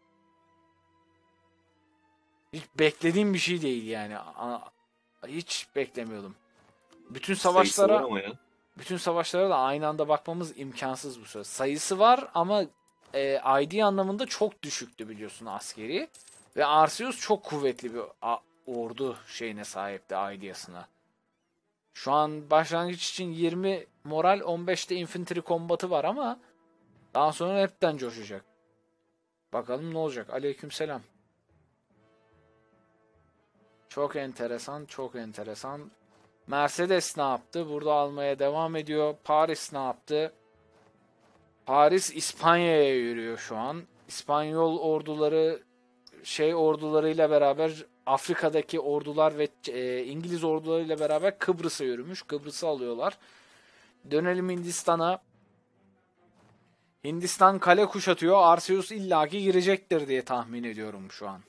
Hiç beklediğim bir şey değil yani. A- Hiç beklemiyordum. Bütün Sayısı var savaşlara ama ya. bütün savaşlara da aynı anda bakmamız imkansız bu sırada. Sayısı var ama e, I D anlamında çok düşüktü biliyorsun askeri. Ve Arceus çok kuvvetli bir a- ordu şeyine sahipti I D'sine. Şu an başlangıç için yirmi moral, on beşte infantry kombatı var ama daha sonra hepten coşacak. Bakalım ne olacak. Aleykümselam. Çok enteresan, çok enteresan. Mercedes ne yaptı? Burada almaya devam ediyor. Paris ne yaptı? Paris İspanya'ya yürüyor şu an. İspanyol orduları şey ordularıyla beraber Afrika'daki ordular ve e, İngiliz ordularıyla beraber Kıbrıs'a yürümüş. Kıbrıs'ı alıyorlar. Dönelim Hindistan'a. Hindistan kale kuşatıyor. Arceus illaki girecektir diye tahmin ediyorum şu an.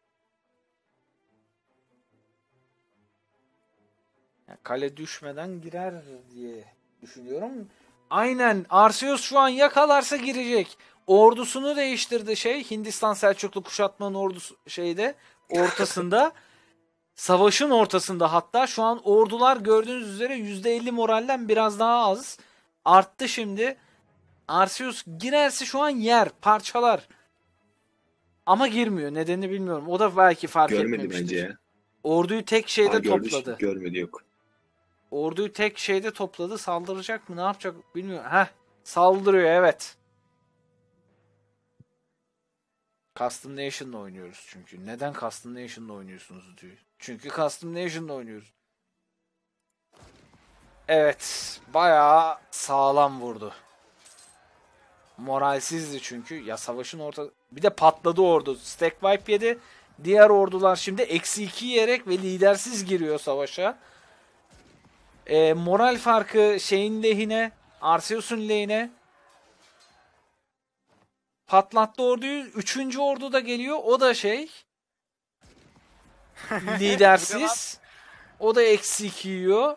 Yani kale düşmeden girer diye düşünüyorum. Aynen. Arceus şu an yakalarsa girecek. Ordusunu değiştirdi şey. Hindistan Selçuklu kuşatmanın ordusu şeyde ortasında. Savaşın ortasında hatta şu an ordular gördüğünüz üzere yüzde elli moralden biraz daha az. Arttı şimdi. Arceus girerse şu an yer, parçalar. Ama girmiyor. Nedenini bilmiyorum. O da belki fark Görmedi etmemiştir. bence ya. Orduyu tek şeyde Ha, gördü, topladı. görmedi yok. Orduyu tek şeyde topladı. Saldıracak mı? Ne yapacak? Bilmiyorum. Heh. Saldırıyor evet. Custom Nation'la oynuyoruz çünkü. Neden Custom Nation'la oynuyorsunuz diyor. Çünkü Custom Nation'la oynuyoruz. Evet. Bayağı sağlam vurdu. Moralsizdi çünkü. Ya savaşın orta... Bir de patladı ordu. Stack wipe yedi. Diğer ordular şimdi eksi iki yiyerek ve lidersiz giriyor savaşa. E, moral farkı şeyin lehine. Arceus'un lehine. Patlattı orduyu. Üçüncü ordu da geliyor. O da şey. Lidersiz. O da eksi iki yiyor.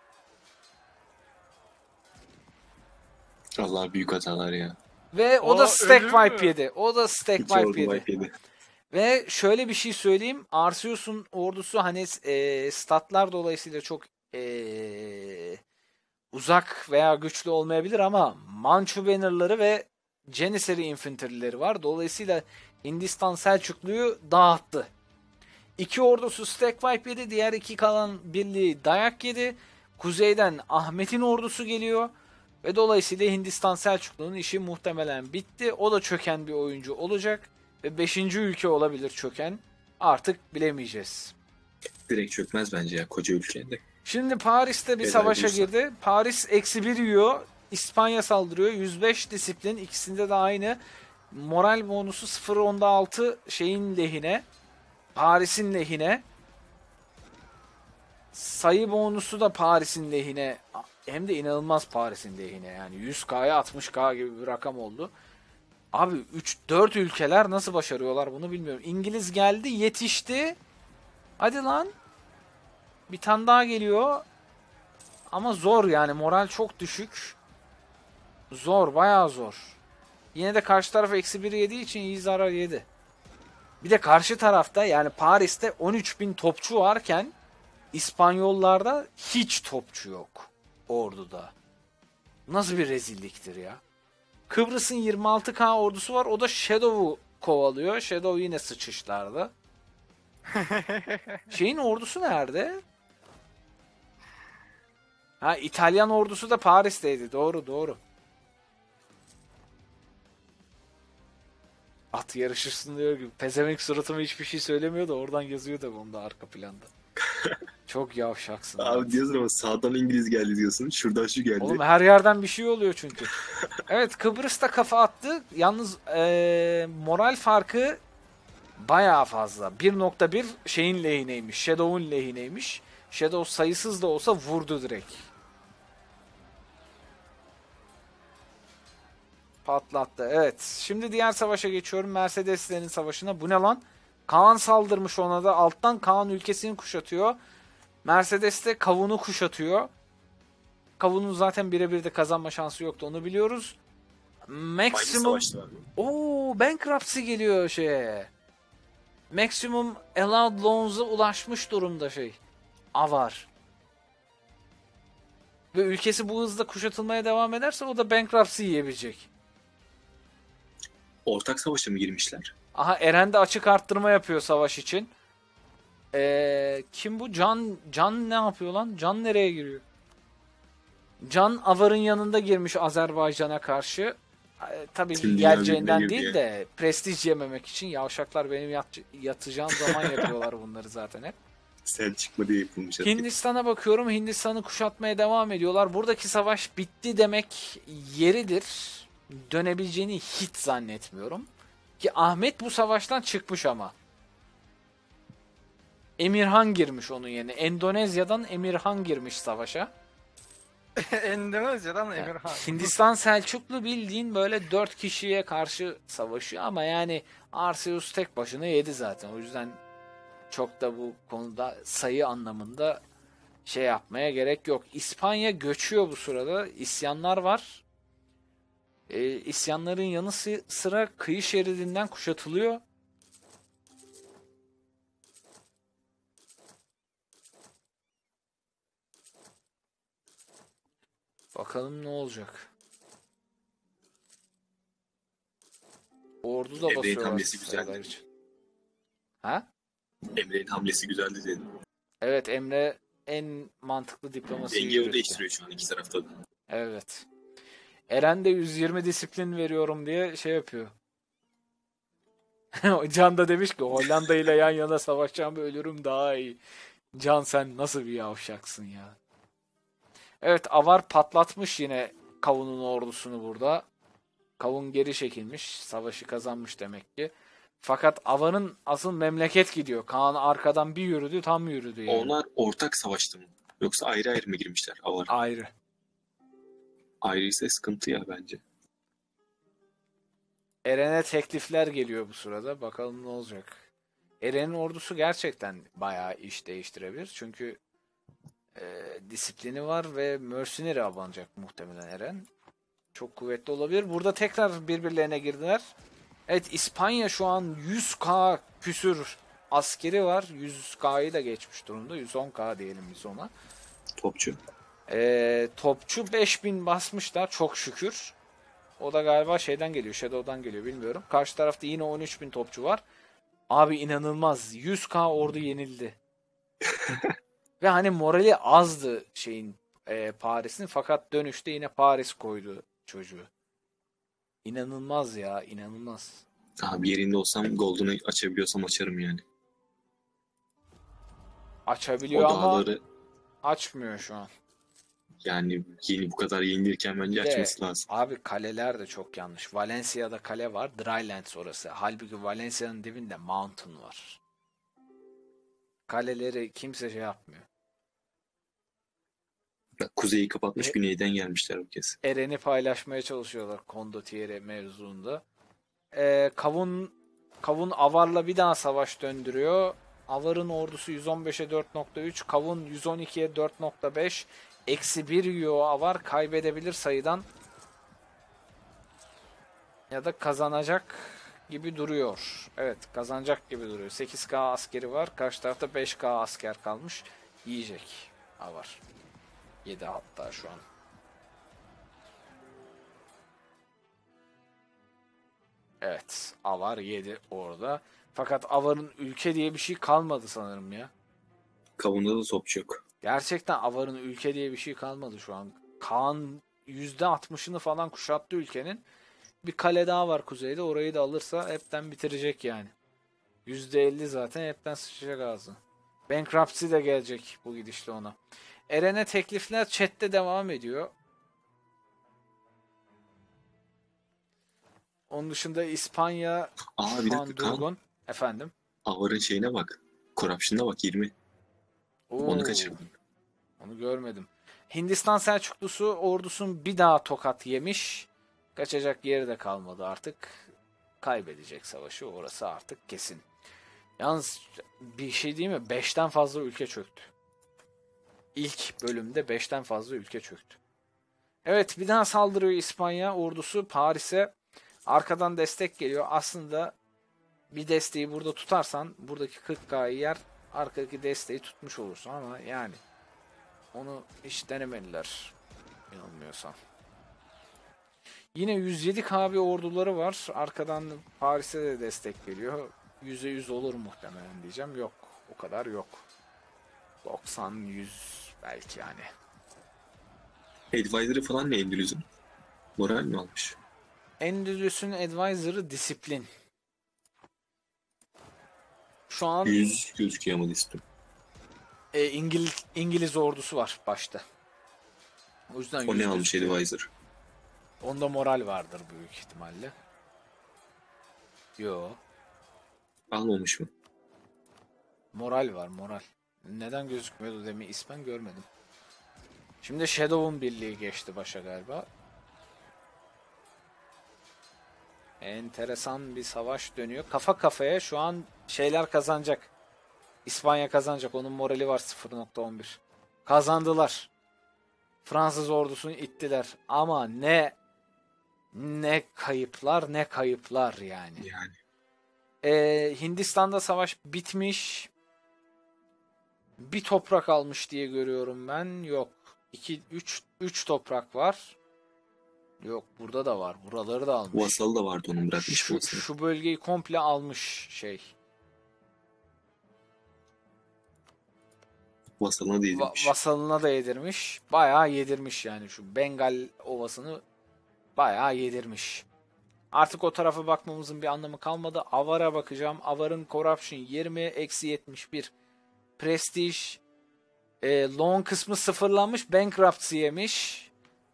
Allah büyük hatalar ya. Ve o O da stack ölü wipe mü? yedi. O da stack İki wipe ordu yedi. wipe yedi. Ve şöyle bir şey söyleyeyim. Arceus'un ordusu hani e, statlar dolayısıyla çok e, uzak veya güçlü olmayabilir ama Manchu Banner'ları ve Janissary Infantry'leri var. Dolayısıyla Hindistan Selçuklu'yu dağıttı. İki ordusu stack wipe yedi. Diğer iki kalan birliği dayak yedi. Kuzeyden Ahmet'in ordusu geliyor. Ve dolayısıyla Hindistan Selçuklu'nun işi muhtemelen bitti. O da çöken bir oyuncu olacak. Ve beşinci ülke olabilir çöken. Artık bilemeyeceğiz. Direkt çökmez bence ya koca ülkede. Şimdi Paris'te bir Helal savaşa olsun. girdi. Paris eksi bir yiyor. İspanya saldırıyor. yüz beş disiplin. İkisinde de aynı. Moral bonusu sıfır virgül onda altı şeyin lehine. Paris'in lehine. Sayı bonusu da Paris'in lehine. Hem de inanılmaz Paris'in lehine. Yani yüz K'ya altmış K gibi bir rakam oldu. Abi üç dört ülkeler nasıl başarıyorlar bunu bilmiyorum. İngiliz geldi, yetişti. Hadi lan. Bir tane daha geliyor. Ama zor yani. Moral çok düşük. Zor. Bayağı zor. Yine de karşı taraf eksi bir yediği için iyi zarar yedi. Bir de karşı tarafta yani Paris'te on üç bin topçu varken İspanyollarda hiç topçu yok orduda. Nasıl bir rezilliktir ya. Kıbrıs'ın yirmi altı K ordusu var. O da Shadow'u kovalıyor. Shadow yine sıçışlarda. Şeyin ordusu nerede? Ha, İtalyan ordusu da Paris'teydi. Doğru doğru. At yarışırsın diyor gibi. Pezevenk suratıma hiçbir şey söylemiyor da oradan yazıyor da onda arka planda. Çok yavşaksın. Abi diyorsun ama sağdan İngiliz geldi diyorsun. Şuradan şu geldi. Oğlum her yerden bir şey oluyor çünkü. Evet, Kıbrıs'ta kafa attı. Yalnız ee, moral farkı bayağı fazla. bir nokta bir şeyin lehineymiş. Shadow'un lehineymiş. Shadow sayısız da olsa vurdu direkt. Patlattı. Evet. Şimdi diğer savaşa geçiyorum. Mercedeslerin savaşına. Bu ne lan? Kaan saldırmış ona da. Alttan Kaan ülkesini kuşatıyor. Mercedes de Kavun'u kuşatıyor. Kavun'un zaten birebir de kazanma şansı yoktu. Onu biliyoruz. Maximum... Oo, bankruptcy geliyor şeye. Maximum allowed loans'a ulaşmış durumda şey. Avar. Ve ülkesi bu hızla kuşatılmaya devam ederse o da bankruptcy yiyebilecek. Ortak savaşa mı girmişler? Aha, Eren de açık arttırma yapıyor savaş için. Ee, kim bu? Can Can ne yapıyor lan? Can nereye giriyor? Can Avar'ın yanında girmiş Azerbaycan'a karşı. Ee, tabii ki geleceğinden değil de prestij yememek için. Yavşaklar benim yat, yatacağım zaman yapıyorlar bunları zaten hep. Sen çıkma diye yapılmış. Hindistan'a bakıyorum. Hindistan'ı kuşatmaya devam ediyorlar. Buradaki savaş bitti demek yeridir. Dönebileceğini hiç zannetmiyorum. Ki Ahmet bu savaştan çıkmış ama. Emirhan girmiş onun yerine. Endonezya'dan Emirhan girmiş savaşa. Endonezya'dan Yani Emirhan. Hindistan Selçuklu bildiğin böyle dört kişiye karşı savaşıyor ama yani Arceus tek başına yedi zaten. O yüzden çok da bu konuda sayı anlamında şey yapmaya gerek yok. İspanya göçüyor bu sırada. İsyanlar var. Ee, isyanların yanı sıra kıyı şeridinden kuşatılıyor. Bakalım ne olacak. Ordu da Emre'nin basıyorlar hamlesi sıralar güzeldi. için. Ha? Emre'nin hamlesi güzeldi dedim. Evet, Emre en mantıklı diplomasiyi Dengeyi yürüttü. değiştiriyor şu an iki tarafta da. Evet. Eren de yüz yirmi disiplin veriyorum diye şey yapıyor. Can da demiş ki Hollanda ile yan yana savaşacağım, ölürüm daha iyi. Can sen nasıl bir yavşaksın ya. Evet, Avar patlatmış yine Kavun'un ordusunu burada. Kavun geri çekilmiş. Savaşı kazanmış demek ki. Fakat Avar'ın asıl memleket gidiyor. Kaan arkadan bir yürüdü, tam yürüdü yani. Onlar ortak savaştı mı? Yoksa ayrı ayrı mı girmişler? Avar. Ayrı. Ayrı ise sıkıntı ya bence. Eren'e teklifler geliyor bu sırada. Bakalım ne olacak. Eren'in ordusu gerçekten bayağı iş değiştirebilir. Çünkü e, disiplini var ve mercenary abanacak muhtemelen Eren. Çok kuvvetli olabilir. Burada tekrar birbirlerine girdiler. Evet, İspanya şu an yüz K küsür askeri var. yüz K'yı da geçmiş durumda. yüz on K diyelim biz ona. Topçu. E, topçu beş bin basmışlar çok şükür. O da galiba şeyden geliyor. Shadow'dan geliyor, bilmiyorum. Karşı tarafta yine on üç bin topçu var. Abi inanılmaz. yüz K ordu yenildi. Ve hani morali azdı şeyin e, Paris'in. Fakat dönüşte yine Paris koydu çocuğu. İnanılmaz ya. İnanılmaz. Abi yerinde olsam Golden'ı açabiliyorsam açarım yani. Açabiliyor O ama dağları açmıyor şu an. yani yeni bu kadar yenilirken bence Bir de açması lazım. abi kaleler de çok yanlış. Valencia'da kale var. Drylands orası. Halbuki Valencia'nın dibinde Mountain var. Kaleleri kimse şey yapmıyor. Kuzeyi kapatmış, E- güneyden gelmişler bu kez. Eren'i paylaşmaya çalışıyorlar Condottiere mevzuunda. Ee, Kavun Kavun Avar'la bir daha savaş döndürüyor. Avar'ın ordusu yüz on beşe dört nokta üç. Kavun yüz on ikiye dört nokta beş. Eksi bir yiyor Avar. Kaybedebilir sayıdan. Ya da kazanacak gibi duruyor. Evet, kazanacak gibi duruyor. sekiz K askeri var. Karşı tarafta beş K asker kalmış. Yiyecek Avar. yedi hatta şu an. Evet, Avar yedi orada. Fakat Avar'ın ülke diye bir şey kalmadı sanırım ya. Kavunda da topçu yok. Gerçekten Avar'ın ülke diye bir şey kalmadı şu an. Kaan yüzde altmışını falan kuşattı ülkenin. Bir kale daha var kuzeyde. Orayı da alırsa hepten bitirecek yani. yüzde elli zaten hepten sıçacak ağzı. Bankruptcy de gelecek bu gidişle ona. Eren'e teklifler chatte devam ediyor. Onun dışında İspanya Aa şu bir an dakika Kaan. durgun. Efendim. Avar'ın şeyine bak. Corruption'ına bak yirmi. Onu Oo, kaçırdım. onu görmedim. Hindistan Selçuklusu ordusun bir daha tokat yemiş. Kaçacak yeri de kalmadı artık. Kaybedecek savaşı, orası artık kesin. Yalnız bir şey değil mi? beşten fazla ülke çöktü. İlk bölümde beşten fazla ülke çöktü. Evet, bir daha saldırıyor İspanya ordusu Paris'e. Arkadan destek geliyor. Aslında bir desteği burada tutarsan buradaki kırk K'yı yer, arkadaki desteği tutmuş olursun ama yani onu hiç denemediler yanılmıyorsam. Yine yüz yedi K bir orduları var. Arkadan Paris'e de destek geliyor. yüze yüz olur muhtemelen diyeceğim. Yok. O kadar yok. doksan yüz belki yani. Advisor'ı falan ne Endülüs'ün? Moral mi almış? Endülüs'ün advisor'ı disiplin. Şu an yüz gözüküyor ama listim. e, İngiliz, İngiliz ordusu var başta. O yüzden O yüz ne almış gözüküyor. Advisor? Onda moral vardır büyük ihtimalle. Yo. Almamış mı? Moral var, moral. Neden gözükmüyordu demin ismen görmedim. Şimdi Shadow'un birliği geçti başa galiba. Enteresan bir savaş dönüyor. Kafa kafaya şu an şeyler kazanacak. İspanya kazanacak. Onun morali var sıfır nokta on bir. Kazandılar. Fransız ordusunu ittiler. Ama ne ne kayıplar ne kayıplar yani. Yani. Ee, Hindistan'da savaş bitmiş. Bir toprak almış diye görüyorum ben. Yok. iki üç üç toprak var. Yok, burada da var. Buraları da almış. Vassal da vardı onun bırakmış Şu, Vassal. şu bölgeyi komple almış şey. Vassal'ına da yedirmiş. Va- vasalına da yedirmiş. Bayağı yedirmiş yani, şu Bengal ovasını bayağı yedirmiş. Artık o tarafa bakmamızın bir anlamı kalmadı. Avar'a bakacağım. Avar'ın Corruption yirmi, eksi yetmiş bir. Prestige e, loan kısmı sıfırlanmış. Bankruptcy yemiş.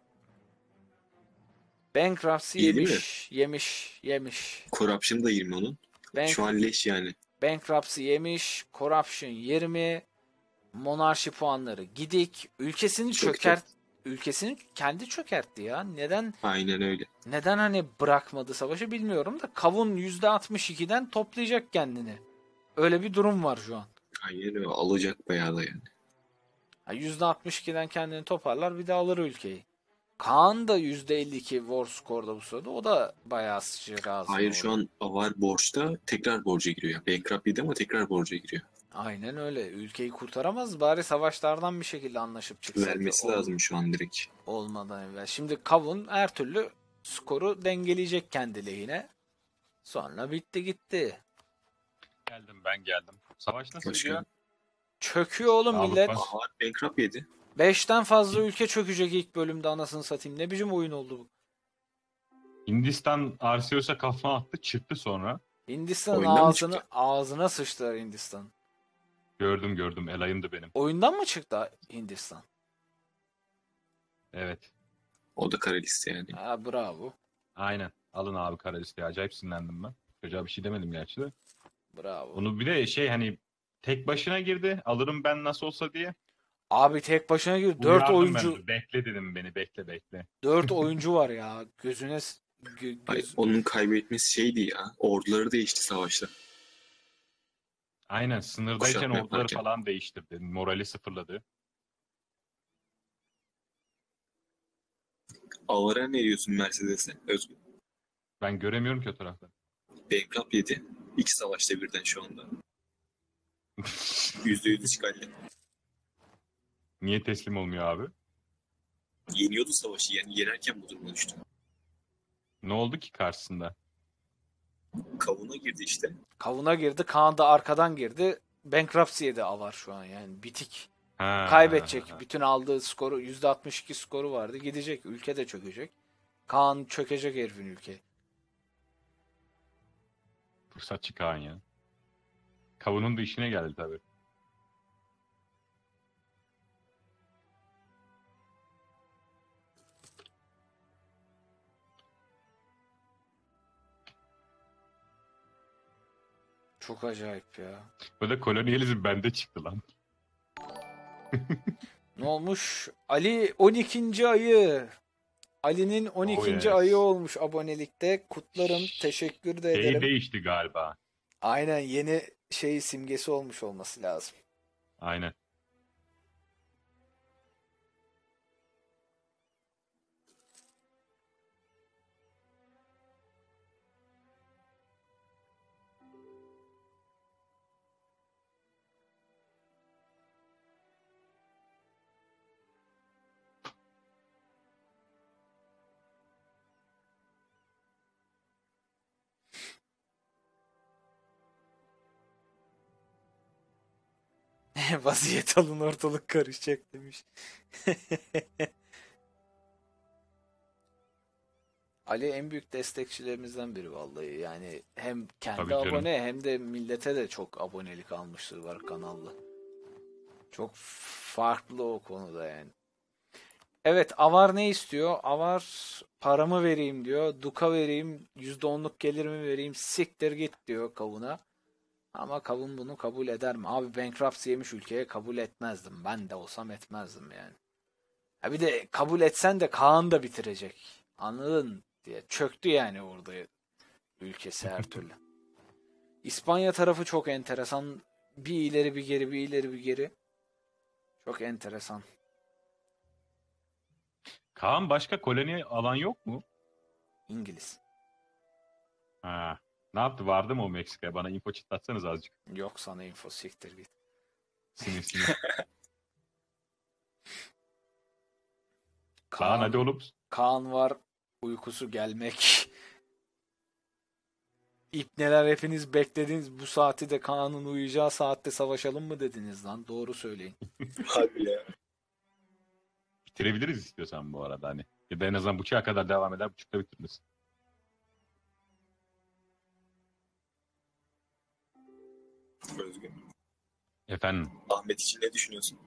Bankruptcy Yedi yemiş. Yemiş. Yemiş. Corruption da yirmi onun. Bank- Şu an leş yani. Bankruptcy yemiş. Corruption yirmi. Monarşi puanları gidik. Ülkesini Çok çökert. Ülkesini kendi çökertti ya. Neden Aynen öyle. neden hani bırakmadı savaşı bilmiyorum da Kavun yüzde altmış ikiden toplayacak kendini. Öyle bir durum var şu an. Aynen öyle. Alacak bayağı da yani. Ha, yüzde altmış ikiden kendini toparlar, bir de alır ülkeyi. Kaan da yüzde elli iki war score'da bu sırada. O da bayağı sıçacak ağzına. Hayır şu orada. an Avar borçta tekrar borca giriyor. Yani bankrupt yedi ama tekrar borca giriyor. Aynen öyle. Ülkeyi kurtaramaz. Bari savaşlardan bir şekilde anlaşıp çıksaydı. Vermesi Ol- lazım şu an direkt. Olmadan evvel. Şimdi Kavun her türlü skoru dengeleyecek kendi lehine. Sonra bitti gitti. Geldim ben geldim. Savaş nasıl Hoş gidiyor? geldin. Çöküyor oğlum Sağlık millet. var. Avar bankrupt yedi. Beşten fazla ülke çökecek ilk bölümde, anasını satayım. Ne biçim oyun oldu bu? Hindistan Arceus'a kafa attı çıktı sonra. Hindistan'ın Oyundan mı ağzını çıktı? ağzına sıçtılar Hindistan. Gördüm gördüm elayımdı benim. Oyundan mı çıktı Hindistan? Evet. O da kara liste yani. Ha, bravo. Aynen. Alın abi kara listeye. Acayip sinirlendim ben. Çocuğa bir şey demedim gerçi de. Bravo. Bunu bir de şey hani tek başına girdi. Alırım ben nasıl olsa diye. Abi tek başına gir. Dört Uyardım oyuncu, ben de. Bekle dedim beni bekle bekle. dört oyuncu var ya. Gözüne s- gö- Ay, göz... onun kaybetmesi şeydi ya. Orduları değişti savaşta. Aynen sınırdayken Kuşatma orduları yaparken. falan değiştirdi. Morali sıfırladı. Avara ne diyorsun Mercedes'e? Özgür. Ben göremiyorum ki o tarafta. Bankrupt yedi. İki savaşta birden şu anda. Yüzde yüz işgalle. Niye teslim olmuyor abi? Yeniyordu savaşı yani yenerken bu duruma düştü. Ne oldu ki karşısında? Kavuna girdi işte. Kavuna girdi. Kaan da arkadan girdi. Bankruptcy'ye de avar şu an yani. Bitik. Ha, Kaybedecek. ha, ha. Bütün aldığı skoru yüzde altmış iki skoru vardı. Gidecek. Ülke de çökecek. Kaan çökecek herifin ülke. Fırsatçı Kaan ya. Kavunun da işine geldi tabii. Çok acayip ya. Böyle kolonyalizm bende çıktı lan. Ne olmuş? Ali on ikinci ayı. Ali'nin on ikinci Oh yes. ayı olmuş abonelikte. Kutlarım. Teşekkür de Şey ederim. değişti galiba. Aynen yeni şey simgesi olmuş olması lazım. Aynen. Vaziyet alın ortalık karışacak demiş. Ali en büyük destekçilerimizden biri vallahi. Yani hem kendi Tabii canım. abone hem de millete de çok abonelik almıştır var kanalda. Çok farklı o konuda yani. Evet, Avar ne istiyor? Avar paramı vereyim diyor. Duka vereyim. yüzde onluk gelirimi vereyim. Siktir git diyor Kavun'a. Ama Kavun bunu kabul eder mi? Abi bankruptcy yemiş ülkeye kabul etmezdim. Ben de olsam etmezdim yani. Ha bir de kabul etsen de Kaan da bitirecek. Anladın diye. Çöktü yani orada ülkesi her türlü. İspanya tarafı çok enteresan. Bir ileri bir geri, bir ileri bir geri. Çok enteresan. Kaan başka koloni alan yok mu? İngiliz. Ha. Ne yaptı? Vardı mı o Meksika'ya? Bana info çıtlatsanız azıcık. Yok sana info, siktir git. Sinir sinir. Kaan Kaan, hadi oğlum. Kaan var. Uykusu gelmek. İpneler hepiniz beklediniz. Bu saati de Kaan'ın uyuyacağı saatte savaşalım mı dediniz lan? Doğru söyleyin. Harbi ya. Bitirebiliriz istiyorsan bu arada hani. Ya da en azından buçuğa kadar devam eder. Buçukta bitiririz. Özgür. Efendim. Ahmet için ne düşünüyorsun?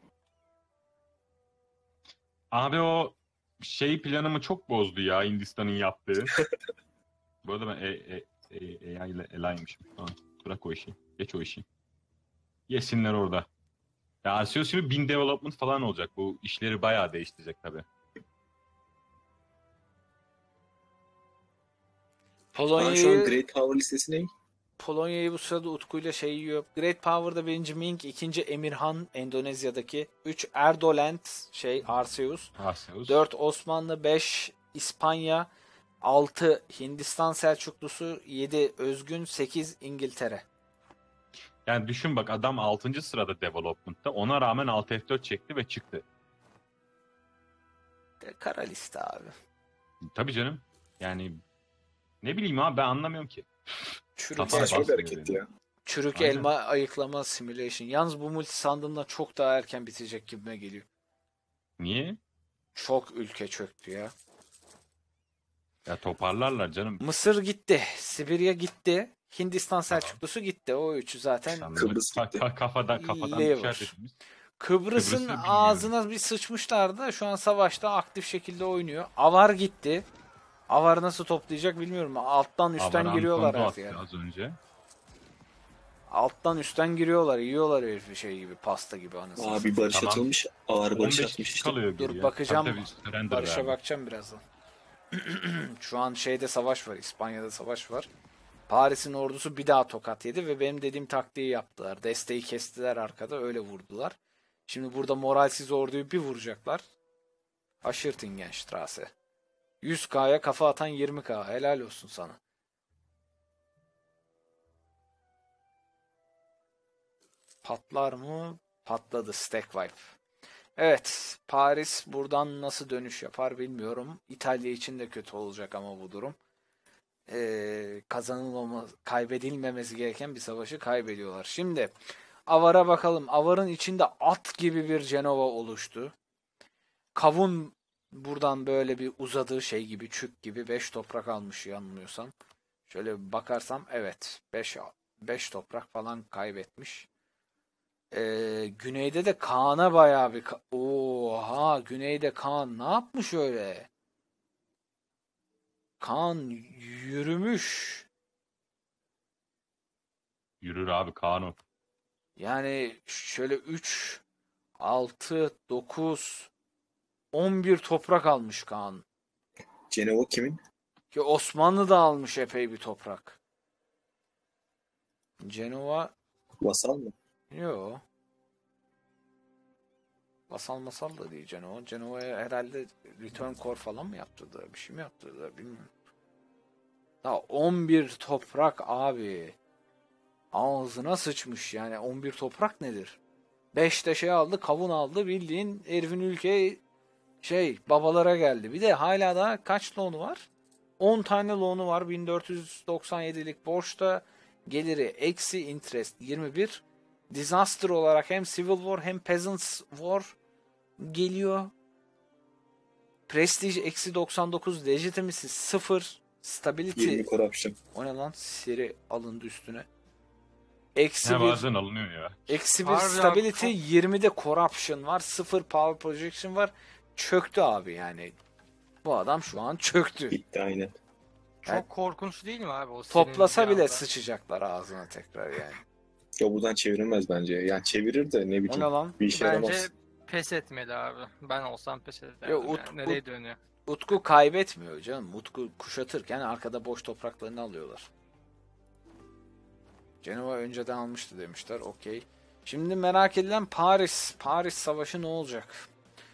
Abi o şey planımı çok bozdu ya Hindistan'ın yaptığı. Bu arada ben e, e, e, A I ile Ela'ymışım. Tamam, bırak o işi. Geç o işi. Yesinler orada. Ya Arceus şimdi bin development falan olacak. Bu işleri bayağı değiştirecek tabii. Kaan şu an Polonya'yı Great Power listesi ne? Polonya'yı bu sırada Utku'yla şey yiyor. Great Power'da birinci Ming, ikinci Emirhan Endonezya'daki, üç Erdoland şey Arceus, Arceus. dört Osmanlı, beş İspanya, altı Hindistan Selçuklusu, yedi Özgün, sekiz İngiltere. Yani düşün bak adam altıncı sırada development'ta. Ona rağmen altı F dört çekti ve çıktı. De, kara liste abi. Tabii canım. Yani ne bileyim abi ben anlamıyorum ki. Çürük, Kafa Saçma bir basmıyor hareket beni. ya. çürük Aynen. elma ayıklama simulation. Yalnız bu multi sandığımdan çok daha erken bitecek gibime geliyor. Niye? Çok ülke çöktü ya. Ya toparlarlar canım. Mısır gitti. Sibirya gitti. Hindistan Selçuklusu gitti. O üçü zaten. Sanırım Kıbrıs ka- gitti. ka- kafadan kafadan Lever. düşer dediğimiz. Kıbrıs'ın Kıbrıs'ı bilmiyorum. ağzına bir sıçmışlardı da şu an savaşta aktif şekilde oynuyor. Avar gitti. Avar nasıl toplayacak bilmiyorum. Alttan üstten Avaran giriyorlar Kondo artık attı yani. az önce. Alttan üstten giriyorlar. Yiyorlar herifi şey gibi. Pasta gibi anasını. Aa satayım. bir barış Tamam. atılmış. Ağır on barış beş atmış kişi işte. kalıyor Dur, geriye. bakacağım. Tabii, tabii, surrender Barış'a verdi. bakacağım birazdan. Şu an şeyde savaş var. İspanya'da savaş var. Paris'in ordusu bir daha tokat yedi ve benim dediğim taktiği yaptılar. Desteği kestiler arkada, öyle vurdular. Şimdi burada moralsiz orduyu bir vuracaklar. Aşırtingenstraße. yüz K'ya kafa atan yirmi K. Helal olsun sana. Patlar mı? Patladı. Stack wipe. Evet. Paris buradan nasıl dönüş yapar bilmiyorum. İtalya için de kötü olacak ama bu durum. Ee, kazanılmaması, kaybedilmemesi gereken bir savaşı kaybediyorlar. Şimdi Avar'a bakalım. Avar'ın içinde at gibi bir Cenova oluştu. Kavun buradan böyle bir uzadığı şey gibi, çük gibi beş toprak almış yanılmıyorsam. Şöyle bir bakarsam evet beş beş toprak falan kaybetmiş. Ee, güneyde de Kaan'a bayağı bir... Oha! Güneyde Kaan ne yapmış öyle? Kaan yürümüş. Yürür abi Kaan'o. Yani şöyle üç, altı, dokuz, on bir toprak almış Kaan. Cenova kimin? Ki Osmanlı da almış epey bir toprak. Cenova Vasal mı? yo. Vasal masal da değil Cenova. Cenova'ya herhalde return core falan mı yaptırdı? Bir şey mi yaptırdı? Bilmiyorum. Daha on bir toprak abi. Ağzına sıçmış yani. on bir toprak nedir? beş de şey aldı, kavun aldı. Bildiğin herifin ülke şey babalara geldi. Bir de hala da kaç loan'u var? on tane loan'u var. bin dört yüz doksan yedilik borçta, geliri eksi interest yirmi bir. Disaster olarak hem Civil War hem Peasants War geliyor. Prestige eksi doksan dokuz. Legitimacy sıfır. Stability. yirmi corruption. O ne lan? Siri alındı üstüne. Eksi Ne bir. bazen alınıyor ya. Eksi bir Harbiden stability, çok- yirmide corruption var, sıfır power projection var. Çöktü abi yani. Bu adam şu an çöktü. Bitti aynen. Çok Evet. korkunç değil mi abi o Toplasa senin bile bir anda? sıçacaklar ağzına tekrar yani. Ya buradan çevrilmez bence. Yani çevirir de ne O ne bileyim. lan? Bir işe Bence yaramaz. pes etmeli abi. Ben olsam pes ederdim. Ya, yani. Ut- Nereye Ut- dönüyor? Utku kaybetmiyor canım. Utku kuşatırken arkada boş topraklarını alıyorlar. Cenova önceden almıştı demişler. Okey. Şimdi merak edilen Paris. Paris Savaşı ne olacak?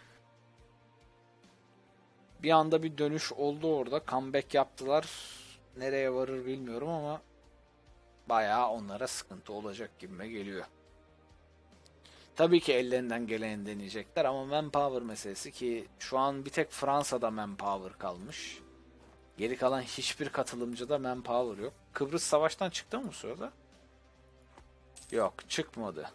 Bir anda bir dönüş oldu orada. Comeback yaptılar. Nereye varır bilmiyorum ama bayağı onlara sıkıntı olacak gibime geliyor. Tabii ki ellerinden geleni deneyecekler ama manpower meselesi, ki şu an bir tek Fransa'da manpower kalmış. Geri kalan hiçbir katılımcıda manpower yok. Kıbrıs savaştan çıktı mı bu sırada? Yok, çıkmadı.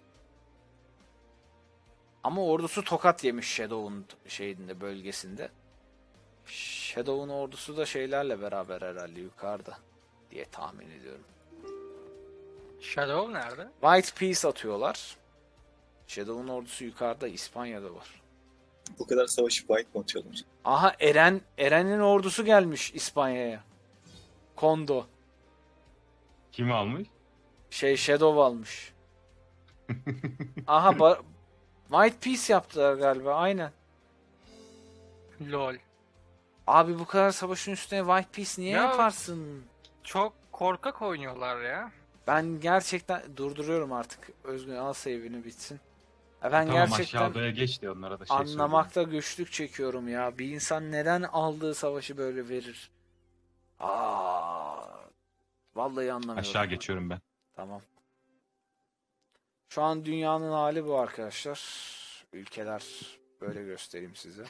Ama ordusu tokat yemiş Shadow'un şeyinde, bölgesinde. Shadow'un ordusu da şeylerle beraber herhalde yukarıda diye tahmin ediyorum. Shadow nerede? White Peace atıyorlar. Shadow'un ordusu yukarıda, İspanya'da var. Bu kadar savaşı white mı atıyorlar? Aha, Eren Eren'in ordusu gelmiş İspanya'ya. Kondo. Kim almış? Şey Shadow almış. Aha ba- White Peace yaptılar galiba, aynen. LOL. Abi bu kadar savaşın üstüne White Peace niye Ya- yaparsın? Çok korkak oynuyorlar ya. Ben gerçekten durduruyorum artık. Özgün al save'ini bitsin. Ya ben Tamam gerçekten aşağı odaya geç de onlara da şey söyleyeyim. anlamakta güçlük çekiyorum ya. Bir insan neden aldığı savaşı böyle verir? Aa, vallahi anlamıyorum. Aşağı geçiyorum ben. Tamam. Şu an dünyanın hali bu arkadaşlar. Ülkeler böyle göstereyim size.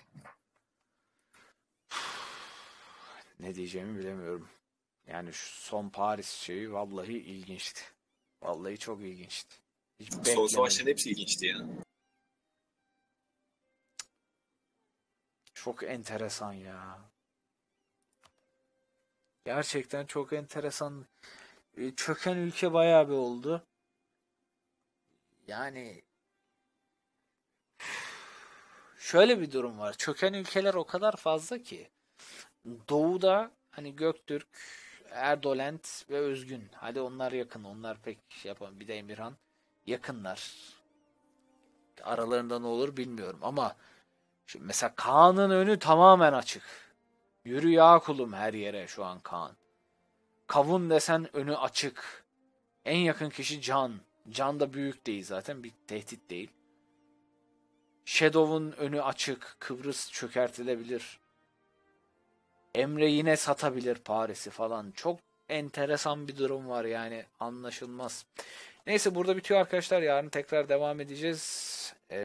Ne diyeceğimi bilemiyorum. Yani şu son Paris şeyi vallahi ilginçti. Vallahi çok ilginçti. Hiç Son beklemedim. savaşların hepsi ilginçti ya. Çok enteresan ya. Gerçekten çok enteresan. E, Çöken ülke bayağı bir oldu. Yani şöyle bir durum var. Çöken ülkeler o kadar fazla ki. Doğuda hani Göktürk, Erdolent ve Özgün. Hadi onlar yakın. Onlar pek şey yapamam. Bir de Emirhan. Yakınlar. Aralarında ne olur bilmiyorum ama şimdi mesela Kaan'ın önü tamamen açık. Yürü ya kulum her yere şu an Kaan. Kavun desen önü açık. En yakın kişi Can. Can da büyük değil zaten. Bir tehdit değil. Shadow'un önü açık. Kıbrıs çökertilebilir. Emre yine satabilir Paris'i falan. Çok enteresan bir durum var yani. Anlaşılmaz. Neyse burada bitiyor arkadaşlar. Yarın tekrar devam edeceğiz.